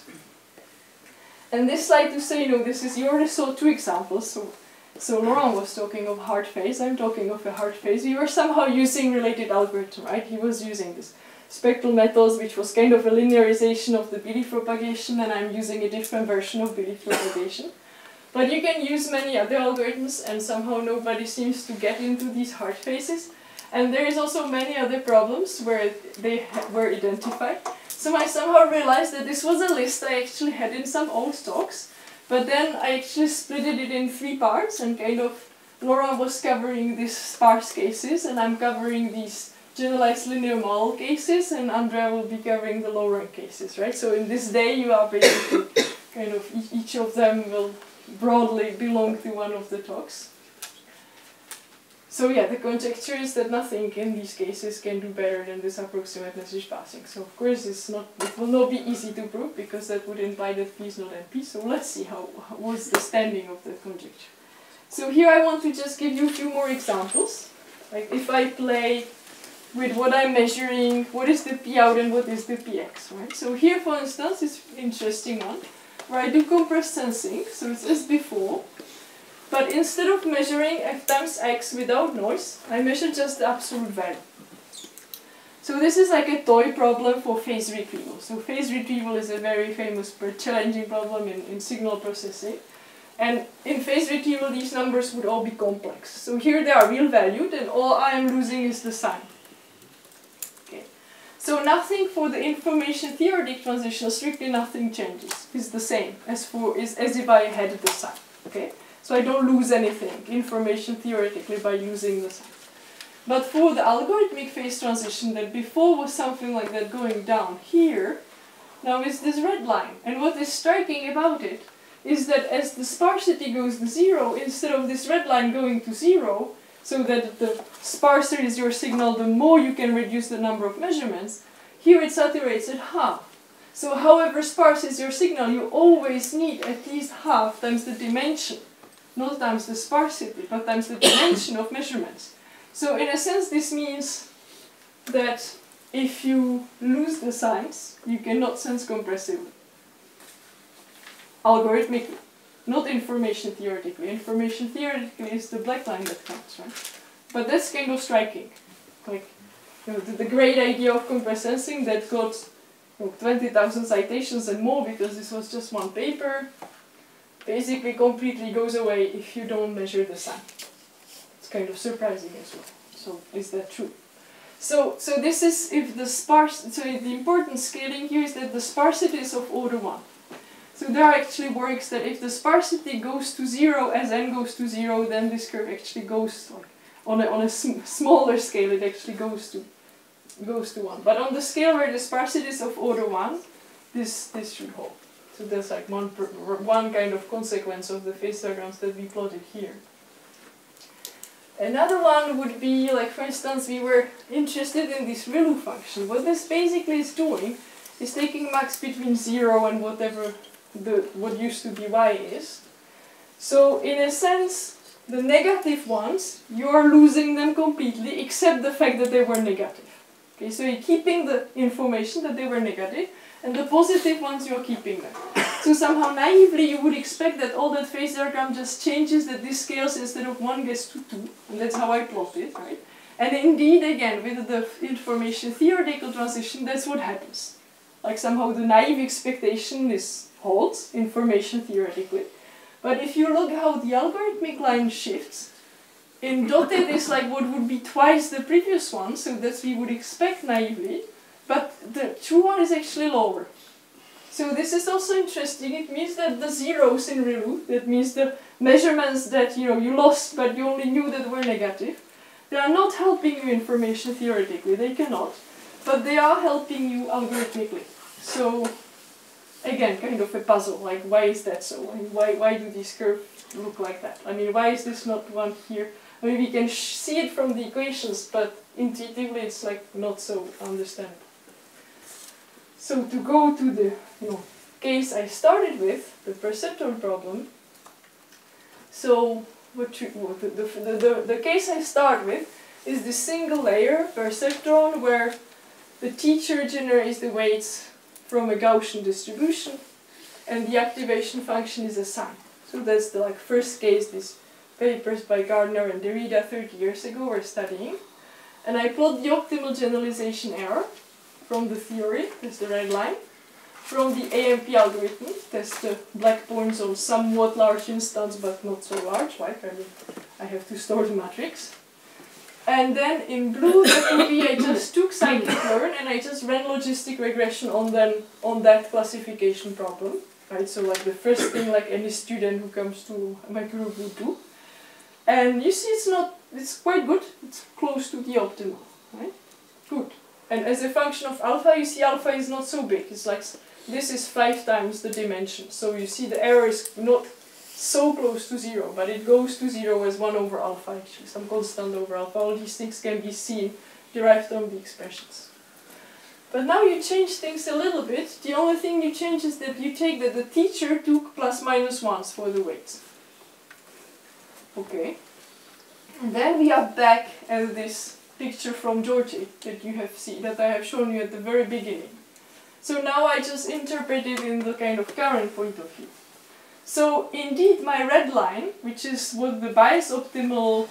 And this slide to say, you know, this is, you already saw 2 examples. So Laurent was talking of hard phase, I'm talking of a hard phase. We were somehow using related algorithm, right? He was using this spectral methods, which was kind of a linearization of the belief propagation, and I'm using a different version of belief propagation. But you can use many other algorithms, and somehow nobody seems to get into these hard phases. And there is also many other problems where they were identified. So I somehow realized that this was a list I actually had in some old talks, but then I actually split it in 3 parts, and kind of Laura was covering these sparse cases, and I'm covering these generalized linear model cases, and Andrea will be covering the low rank cases, right? So in this day you are basically kind of, each of them will broadly belong to one of the talks. So yeah, the conjecture is that nothing in these cases can do better than this approximate message passing. So of course it will not be easy to prove, because that would imply that P is not NP. So let's see what's the standing of the conjecture. So here I want to just give you a few more examples. Like if I play with what I'm measuring, what is the P out and what is the PX, right? So here for instance is an interesting one, where I do compressed sensing, so it's as before. But instead of measuring f times x without noise, I measure just the absolute value. So this is like a toy problem for phase retrieval. So phase retrieval is a very famous but challenging problem in signal processing. And in phase retrieval these numbers would all be complex. So here they are real valued, and all I am losing is the sign. Okay. So nothing for the information theoretic transition, strictly nothing changes. It's the same as if I had the sign. Okay? So I don't lose anything, information theoretically, by using the sign. But for the algorithmic phase transition that before was something like that going down here, now is this red line. And what is striking about it is that as the sparsity goes to 0, instead of this red line going to 0, so that the sparser is your signal, the more you can reduce the number of measurements, here it saturates at half. So however sparse is your signal, you always need at least half times the dimension. Not times the sparsity, but times the dimension of measurements. So in a sense this means that if you lose the signs, you cannot sense compressively. Algorithmically, not information theoretically. Information theoretically is the black line that counts, right? But that's kind of striking. Like, you know, the great idea of compressed sensing that got 20,000 citations and more, because this was just one paper, basically completely goes away if you don't measure the sign. It's kind of surprising as well. So is that true? So this is if the the important scaling here is that the sparsity is of order 1. So there actually works that if the sparsity goes to 0 as n goes to 0, then this curve actually goes like, on a smaller scale. It actually goes to 1. But on the scale where the sparsity is of order 1, this should hold. So that's like one kind of consequence of the phase diagrams that we plotted here. Another one would be, like for instance, we were interested in this ReLU function. What this basically is doing is taking max between 0 and whatever what used to be y is. So in a sense, the negative ones, you are losing them completely, except the fact that they were negative. Okay, so you're keeping the information that they were negative, and the positive ones you're keeping them. So somehow naively you would expect that all that phase diagram just changes, that this scales instead of 1 gets to 2, and that's how I plot it, right? And indeed, again, with the information theoretical transition, that's what happens. Like somehow the naive expectation is holds, information theoretically. But if you look how the algorithmic line shifts, in dotted is like what would be twice the previous one, so that we would expect naively, but the true one is actually lower. So this is also interesting. It means that the zeros in ReLU, that means the measurements that you lost but you only knew that were negative, they are not helping you information theoretically, they cannot, but they are helping you algorithmically. So again, kind of a puzzle, like why is that so? I mean, why do these curves look like that? I mean, why is this not one here? I mean, we can see it from the equations, but intuitively it's like not so understandable. So to go to the case I started with, the perceptron problem. So the case I start with is the single layer perceptron where the teacher generates the weights from a Gaussian distribution and the activation function is a sign. So that's the first case these papers by Gardner and Derrida 30 years ago were studying. And I plot the optimal generalization error from the theory, that's the red line, from the AMP algorithm, that's the black points on somewhat large instance but not so large, right? I mean, I have to store the matrix. And then in blue, that would be I just took scikit-learn and I just ran logistic regression on that classification problem, right? So like the first thing like any student who comes to my group would do. And you see it's quite good, it's close to the optimal, right? Good. And as a function of alpha, you see alpha is not so big. It's like, this is 5 times the dimension. So you see the error is not so close to 0, but it goes to 0 as 1 over alpha actually, some constant over alpha. All these things can be seen, derived from the expressions. But now you change things a little bit. The only thing you change is that you take that the teacher took plus minus 1s for the weights. Okay. And then we are back at this picture from Georgie that you have seen, that I have shown you at the very beginning. So now I just interpret it in the kind of current point of view. So indeed my red line, which is what the bias optimal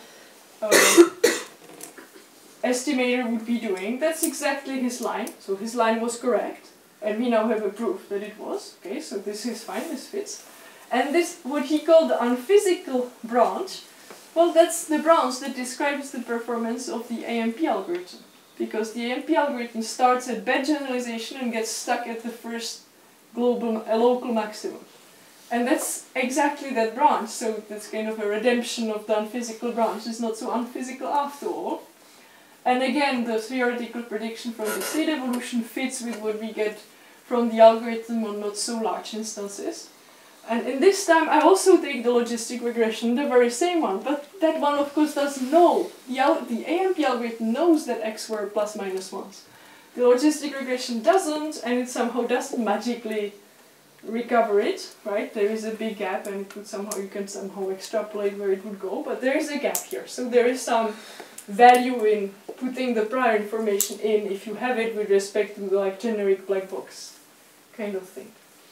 estimator would be doing, that's exactly his line. So his line was correct, and we now have a proof that it was. Okay, so this is fine, this fits. And this, what he called the unphysical branch, well, that's the branch that describes the performance of the AMP algorithm. Because the AMP algorithm starts at bad generalization and gets stuck at the first local maximum. And that's exactly that branch, so that's kind of a redemption of the unphysical branch. It's not so unphysical after all. And again, the theoretical prediction from the state evolution fits with what we get from the algorithm on not so large instances. And in this time I also take the logistic regression, the very same one, but that one of course doesn't know. The AMP algorithm knows that x were plus minus 1s. The logistic regression doesn't, and it somehow doesn't magically recover it, right? There is a big gap and it would you can somehow extrapolate where it would go, but there is a gap here. So there is some value in putting the prior information in if you have it with respect to the generic black box kind of thing.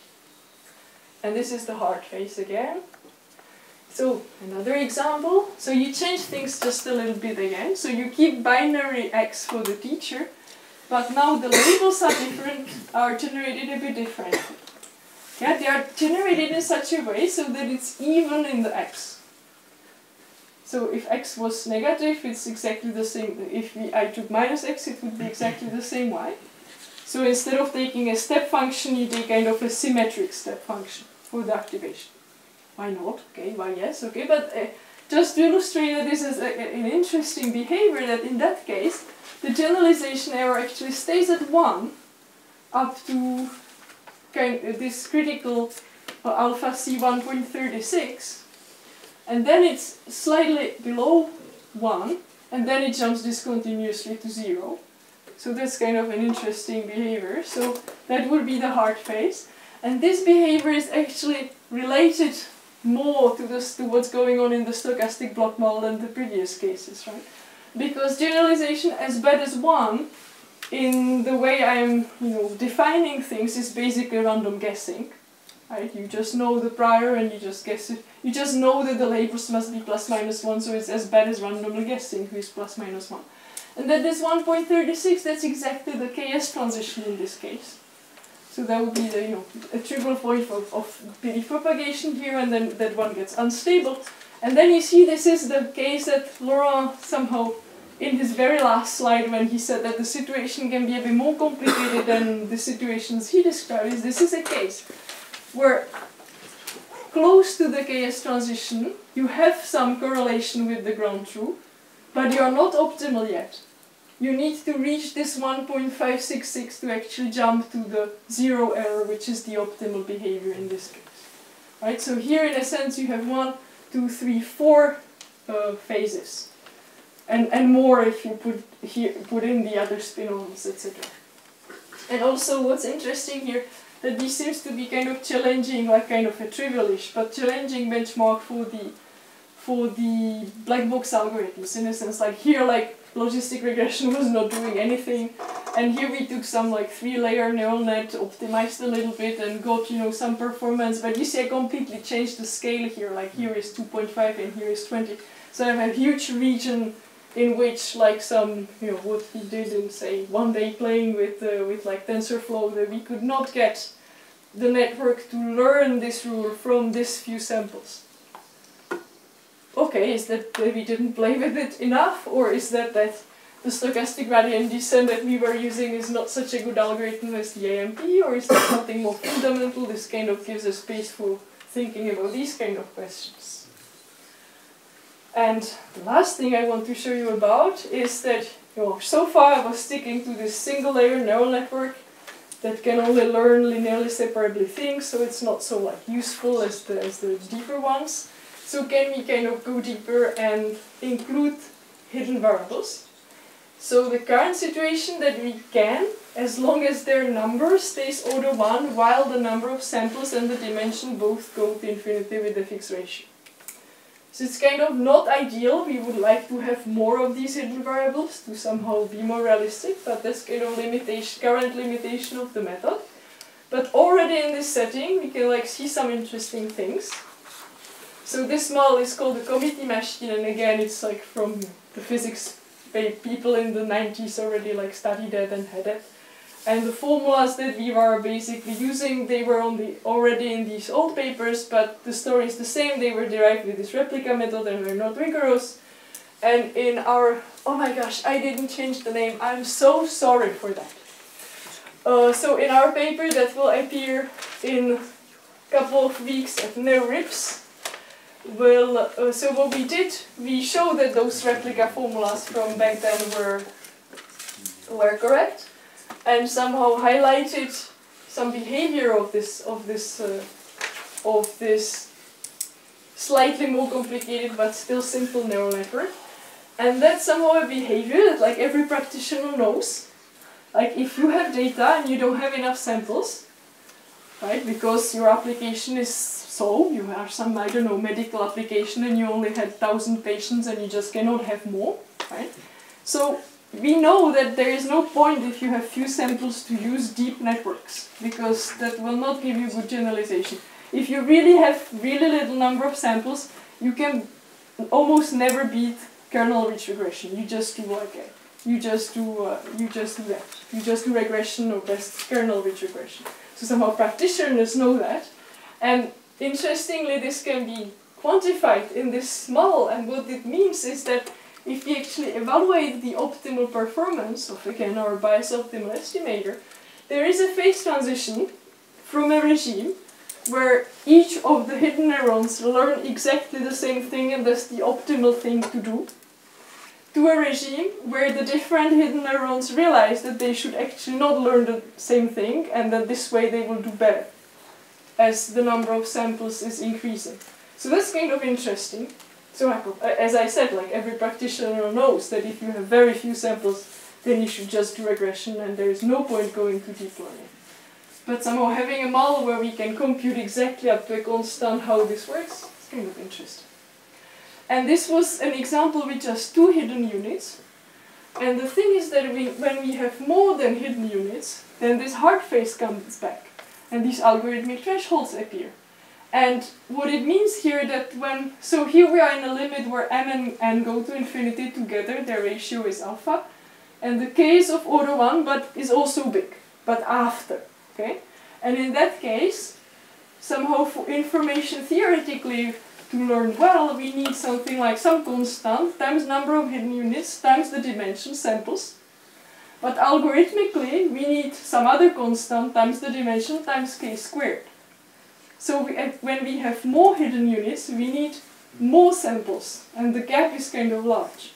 And this is the hard phase again. So another example. So you change things just a little bit again. So you keep binary x for the teacher, but now the labels are different, are generated a bit differently. Yeah, they are generated in such a way so that it's even in the x. So if x was negative, it's exactly the same. If I took minus x, it would be exactly the same y. So instead of taking a step function, you take kind of a symmetric step function for the activation. Why not? Okay, why yes? Okay, but just to illustrate that this is an interesting behavior, that in that case, the generalization error actually stays at 1 up to this critical alpha c 1.36, and then it's slightly below 1, and then it jumps discontinuously to 0. So that's kind of an interesting behavior. So that would be the hard phase. And this behavior is actually related more to what's going on in the stochastic block model than the previous cases, right? Because generalization as bad as 1, in the way I'm defining things, is basically random guessing. right? You just know the prior and you just guess it. You just know that the labels must be plus minus 1, so it's as bad as randomly guessing who is plus minus 1. And that this 1.36, that's exactly the KS transition in this case. So that would be the, a triple point of belief propagation here, and then that one gets unstable. And then you see this is the case that Laurent somehow, in his very last slide when he said that the situation can be a bit more complicated than the situations he described, is this is a case where close to the KS transition you have some correlation with the ground truth, but you are not optimal yet. You need to reach this 1.566 to actually jump to the zero error, which is the optimal behavior in this case. Right? So here in a sense you have 1, 2, 3, 4 phases. And more if you put in the other spin-ons, etc. And also what's interesting here, that this seems to be kind of challenging, like kind of a trivial-ish, but challenging benchmark for the black box algorithms, in a sense. Like here, like logistic regression was not doing anything, and here we took some like 3-layer neural net, optimized a little bit, and got some performance. But you see, I completely changed the scale here. Like here is 2.5 and here is 20. So I have a huge region in which like some, what he did in say 1 day playing with like TensorFlow, that we could not get the network to learn this rule from this few samples. Okay, is that we didn't play with it enough, or is that the stochastic gradient descent that we were using is not such a good algorithm as the AMP, or is there something more fundamental? This kind of gives us space for thinking about these kind of questions. And the last thing I want to show you about is that, so far I was sticking to this single layer neural network that can only learn linearly separably things, so it's not so like useful as the deeper ones. So can we kind of go deeper and include hidden variables? So the current situation that we can, as long as their number stays order 1, while the number of samples and the dimension both go to infinity with a fixed ratio. So it's kind of not ideal. We would like to have more of these hidden variables to somehow be more realistic, but that's kind of current limitation of the method. But already in this setting, we can like see some interesting things. So this model is called the committee machine, and again, it's like from the physics people in the 90s already like studied that and had it. And the formulas that we were basically using, they were already in these old papers, but the story is the same. They were derived with this replica method and were not rigorous. And in our, oh my gosh, I didn't change the name. I'm so sorry for that. So in our paper that will appear in a couple of weeks at NeurIPS, so what we did, we showed that those replica formulas from back then were correct, and somehow highlighted some behavior of this slightly more complicated but still simple neural network. And that's somehow a behavior that like every practitioner knows. Like if you have data and you don't have enough samples, right, because your application is you have some, I don't know, medical application and you only had 1,000 patients and you just cannot have more, right? So we know that there is no point if you have few samples to use deep networks, because that will not give you good generalization. If you really have really little number of samples, you can almost never beat kernel-rich regression. You just do like that. You just do regression or best kernel-rich regression. So somehow practitioners know that, and interestingly, this can be quantified in this model, and what it means is that if we actually evaluate the optimal performance of, again, our bias optimal estimator, there is a phase transition from a regime where each of the hidden neurons learn exactly the same thing and that's the optimal thing to do, to a regime where the different hidden neurons realize that they should actually not learn the same thing and that this way they will do better as the number of samples is increasing. So that's kind of interesting. So as I said, like every practitioner knows that if you have very few samples, then you should just do regression and there is no point going to deep learning. But somehow having a model where we can compute exactly up to a constant how this works is kind of interesting. And this was an example with just 2 hidden units. And the thing is that when we have more than hidden units, then this hard phase comes back. and these algorithmic thresholds appear. And what it means here that so here we are in a limit where m and n go to infinity together, their ratio is alpha, and the case of order 1 but is also big, but after, okay? And in that case, somehow for information theoretically to learn well, we need something like some constant times number of hidden units times the dimension samples. But algorithmically, we need some other constant times the dimension times k squared. So when we have more hidden units, we need more samples, and the gap is kind of large.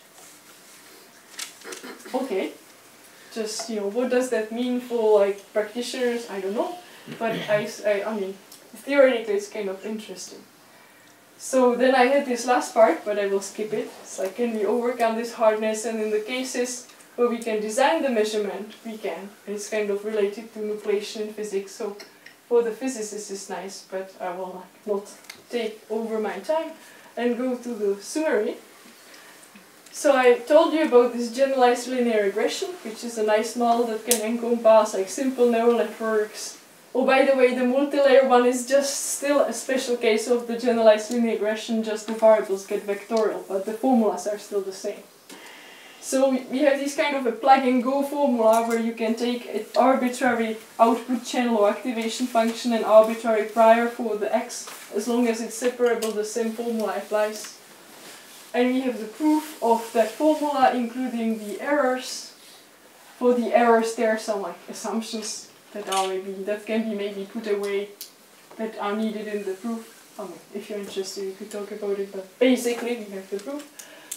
Okay, just, what does that mean for like practitioners? I don't know, but I mean, theoretically it's kind of interesting. So then I had this last part, but I will skip it. It's like, can we overcome this hardness? And in the cases where we can design the measurement, we can. And it's kind of related to nucleation in physics, so for the physicists it's nice, but I will not take over my time and go to the summary. So I told you about this generalized linear regression, which is a nice model that can encompass like simple neural networks. Oh, by the way, the multilayer one is just still a special case of the generalized linear regression, just the variables get vectorial, but the formulas are still the same. So we have this kind of a plug-and-go formula where you can take an arbitrary output channel or activation function and arbitrary prior for the x. As long as it's separable, the same formula applies. And we have the proof of that formula, including the errors. For the errors, there are some like assumptions that can be maybe put away, that are needed in the proof. If you're interested, you could talk about it, but basically we have the proof.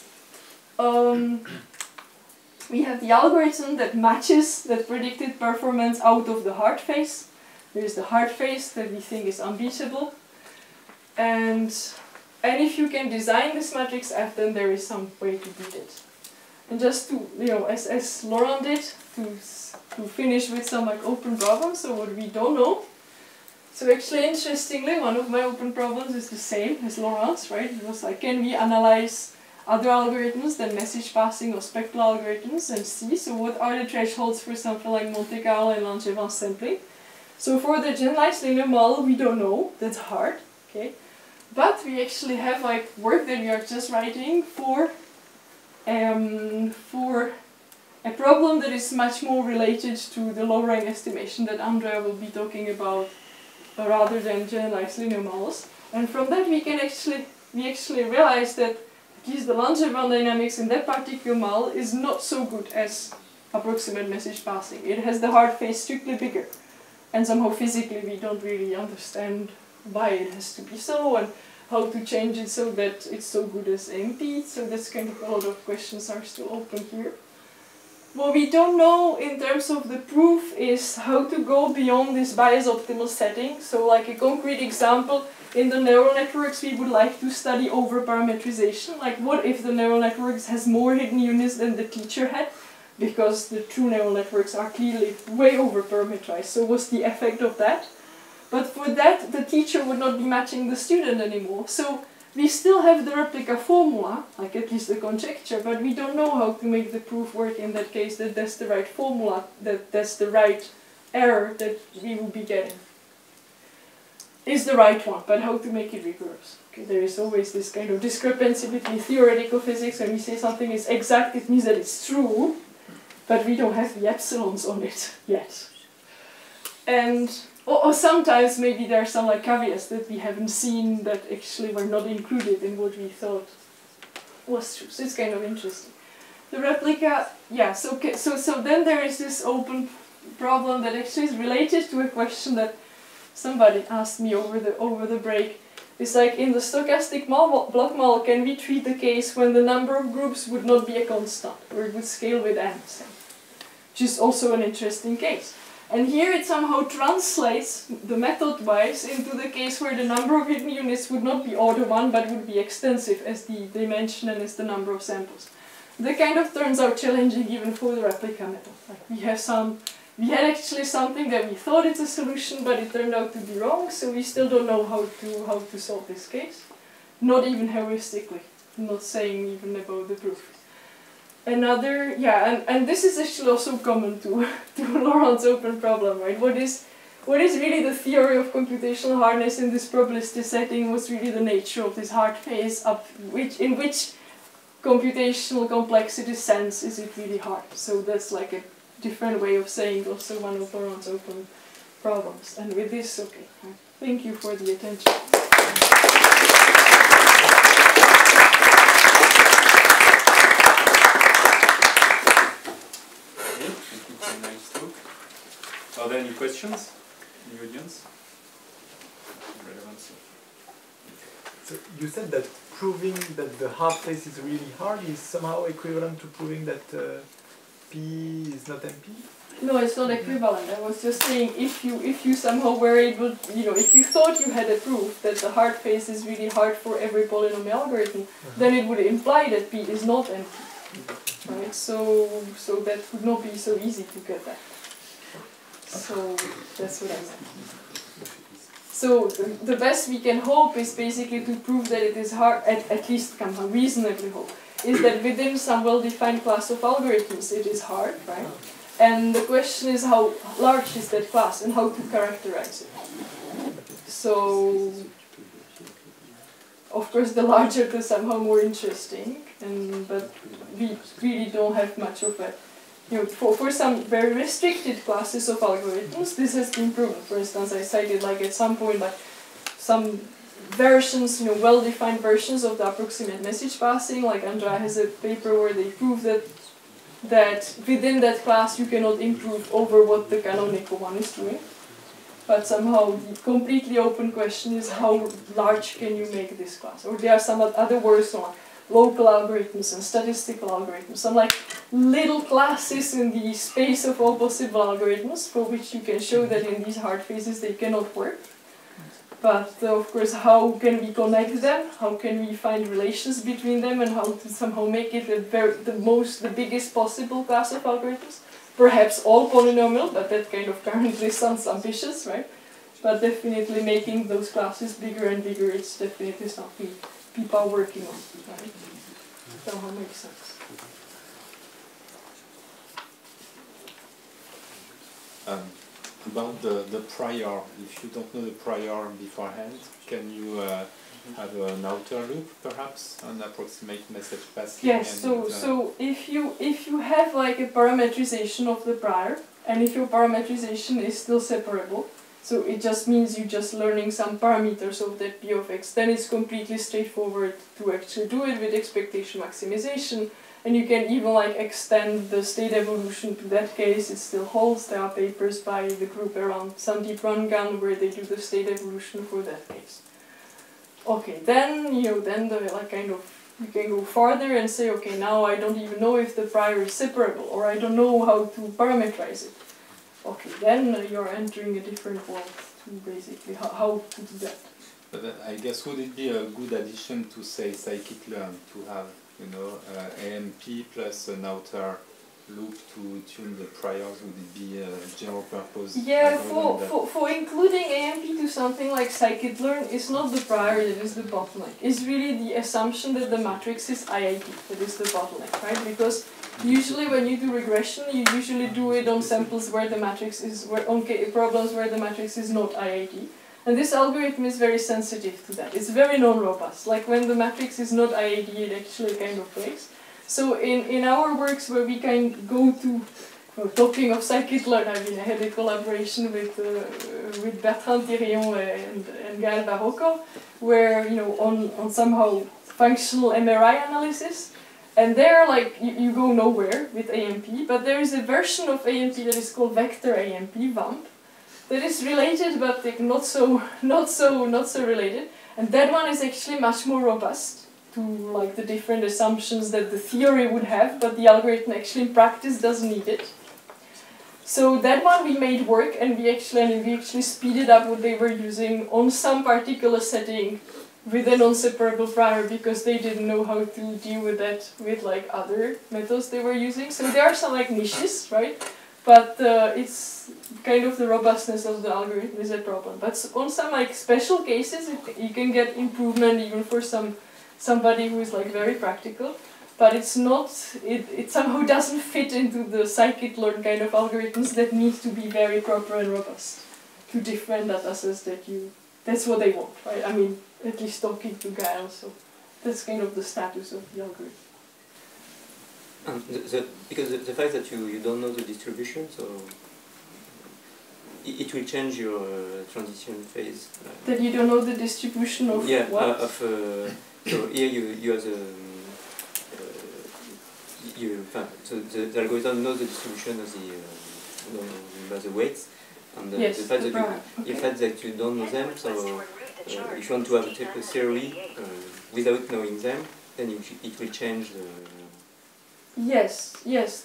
We have the algorithm that matches the predicted performance out of the hard phase. There is the hard phase that we think is unbeatable. And if you can design this matrix F, then there is some way to beat it. And just to, as Laurent did, to finish with some like open problems, so what we don't know. So actually, interestingly, one of my open problems is the same as Laurent's, right? It was like, can we analyze other algorithms than message passing or spectral algorithms and see, so what are the thresholds for something like Monte Carlo and Langevin sampling? So for the generalized linear model, we don't know, that's hard, okay? But we actually have like work that we are just writing for a problem that is much more related to the low-rank estimation that Andrea will be talking about, rather than generalized linear models. And from that we actually realize that at least the Langevin dynamics in that particular model is not so good as approximate message passing. It has the hard phase strictly bigger, and somehow physically we don't really understand why it has to be so and how to change it so that it's so good as AMP. So that's kind of a lot of questions are still open here. What we don't know in terms of the proof is how to go beyond this bias optimal setting. So like a concrete example, in the neural networks we would like to study over-parametrization. Like what if the neural networks has more hidden units than the teacher had? Because the true neural networks are clearly way over-parameterized. So what's the effect of that? But for that, the teacher would not be matching the student anymore. So we still have the replica formula, like at least the conjecture, but we don't know how to make the proof work in that case, that that's the right formula, that that's the right error that we will be getting. Is the right one, but how to make it rigorous. Okay, there is always this kind of discrepancy between theoretical physics. When we say something is exact, it means that it's true, but we don't have the epsilons on it yet. And or sometimes maybe there are some like caveats that we haven't seen that actually were not included in what we thought was true. So it's kind of interesting. The replica, yeah, so then there is this open problem that actually is related to a question that somebody asked me over the break. It's like in the stochastic block model, can we treat the case when the number of groups would not be a constant, or it would scale with n, which is also an interesting case. And here it somehow translates, the method-wise, into the case where the number of hidden units would not be order 1, but would be extensive as the dimension and as the number of samples. That kind of turns out challenging even for the replica method. Like we had actually something that we thought it's a solution, but it turned out to be wrong, so we still don't know how to solve this case. Not even heuristically, I'm not saying even about the proof. Another, yeah, and this is actually also common to Laurent's open problem, right? What is what is really the theory of computational hardness in this probabilistic setting? What's really the nature of this hard phase? In which computational complexity sense is it really hard? So that's like a different way of saying also one of Laurent's open problems. And with this, okay, thank you for the attention. Nice talk. Are there any questions in the audience? Relevance. So you said that proving that the hard phase is really hard is somehow equivalent to proving that P is not NP? No, it's not equivalent. I was just saying if you somehow were able, if you thought you had a proof that the hard phase is really hard for every polynomial algorithm, then it would imply that P is not NP. Right? So that would not be so easy to get that. So that's what I said. So the best we can hope is basically to prove that it is hard, at least can reasonably hope, is that within some well-defined class of algorithms it is hard, right? And the question is how large is that class and how to characterize it. So, of course, the larger the somehow more interesting, but we really don't have much of that. For some very restricted classes of algorithms, this has been proven. For instance, I cited like at some point like some versions, well-defined versions of the approximate message passing. Like Andrea has a paper where they prove that within that class you cannot improve over what the canonical one is doing. But somehow the completely open question is how large can you make this class? Or there are some other words on local algorithms and statistical algorithms, some like little classes in the space of all possible algorithms for which you can show that in these hard phases they cannot work. But of course, how can we connect them? How can we find relations between them, and how to somehow make it the biggest possible class of algorithms? Perhaps all polynomial, but that kind of currently sounds ambitious, right? But definitely making those classes bigger and bigger, it's definitely something people are working on, right? Somehow makes sense. About the prior, if you don't know the prior beforehand, can you have an outer loop, perhaps, an approximate message passing? Yes. So if you have like a parametrization of the prior, and if your parametrization is still separable, so it just means you're just learning some parameters of that P of x, then it's completely straightforward to actually do it with expectation maximization. And you can even like extend the state evolution to that case. It still holds. There are papers by the group around Sandeep Rangan where they do the state evolution for that case. Okay, then then the like kind of you can go farther and say, okay, now I don't even know if the prior is separable, or I don't know how to parameterize it. Okay, then you're entering a different world to basically how to do that. But I guess would it be a good addition to say scikit-learn to have AMP plus an outer loop to tune the priors? Would it be a general purpose? Yeah, for including AMP to something like scikit-learn is not the prior that is the bottleneck. It's really the assumption that the matrix is IIT that is the bottleneck, right? Because usually when you do regression, you usually do it on samples where the matrix is, on problems where the matrix is not IIT. And this algorithm is very sensitive to that. It's very non-robust. Like when the matrix is not IID, it actually kind of breaks. So in our works where we can go to, talking of scikit-learn, I had a collaboration with Bertrand Thirion and Gaël Barocco, where on somehow functional MRI analysis, and there like you go nowhere with AMP, but there is a version of AMP that is called vector AMP, VAMP. That is related, but like not so related, and that one is actually much more robust to like the different assumptions that the theory would have, but the algorithm actually in practice doesn't need it. So that one we made work, and we actually speeded up what they were using on some particular setting with a non-separable prior, because they didn't know how to deal with that with like other methods they were using. So there are some like niches, right? But it's kind of the robustness of the algorithm is a problem. But on some like special cases, you can get improvement even for somebody who is like very practical. But it's not. It somehow doesn't fit into the scikit-learn kind of algorithms that need to be very proper and robust. to different data sets that's what they want, right? I mean, at least talking to Gael, so that's kind of the status of the algorithm. Because the fact that you don't know the distribution, so it will change your transition phase. That you don't know the distribution of what? So here you have so the algorithm knows the distribution of the weights, and yes, the fact that okay. the fact that you don't know them, so if you want to have a theory without knowing them, then it will change the. Yes. If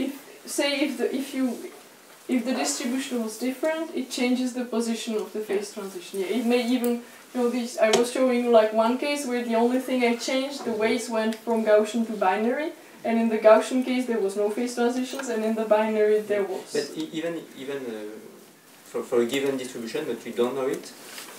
the distribution was different, it changes the position of the phase transition. Yeah, it may even, I was showing you like one case where the only thing I changed, the weights went from Gaussian to binary, and in the Gaussian case there was no phase transitions, and in the binary there was. But even for a given distribution, but you don't know it,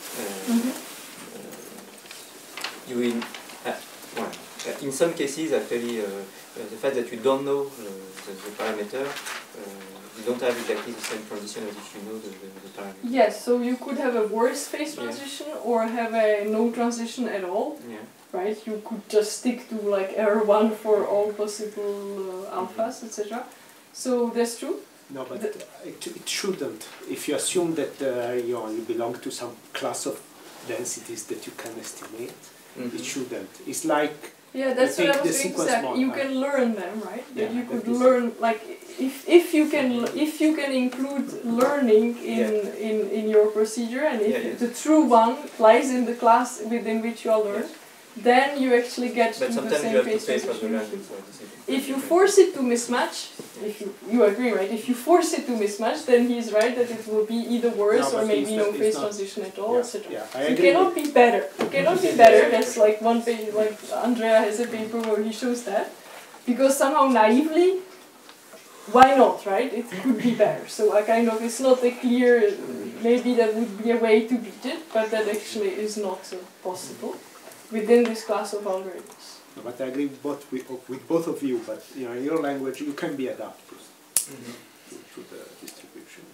you will. In some cases, actually, the fact that you don't know the parameter, you don't have exactly the same transition as if you know the parameter. Yes, so you could have a worse phase transition or have a no transition at all, right? You could just stick to like error 1 for all possible alphas, etc. So that's true. No, but it shouldn't. If you assume that you belong to some class of densities that you can estimate, it shouldn't. It's like. Yeah, that's what I was going to say. You can learn them, right? That you could learn, like, if you can include learning in your procedure, and if the true one lies in the class within which you are learned, then you actually get to the same phase transition. If you force it to mismatch, if you agree, right? If you force it to mismatch, then he's right that it will be either worse or maybe no phase transition at all, etc. You cannot be better. You cannot be better. That's like one page. Like Andrea has a paper where he shows that, because somehow naively, why not, right? It could be better. So it's not a clear. Maybe that would be a way to beat it, but that actually is not possible within this class of algorithms. No, but I agree with both of you, but in your language you can be adapted to the distribution.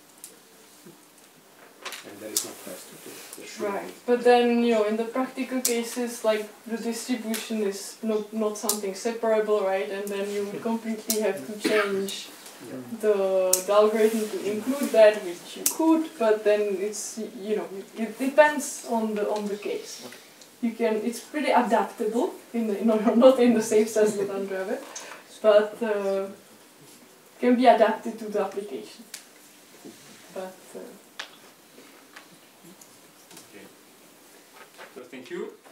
And there is no place to do. Right, but then in the practical cases, like the distribution is not something separable, right? And then you would completely have to change the algorithm to include that, which you could, but then it's it depends on the case. It's pretty adaptable, not in the same sense that Andrea, but can be adapted to the application. But So thank you.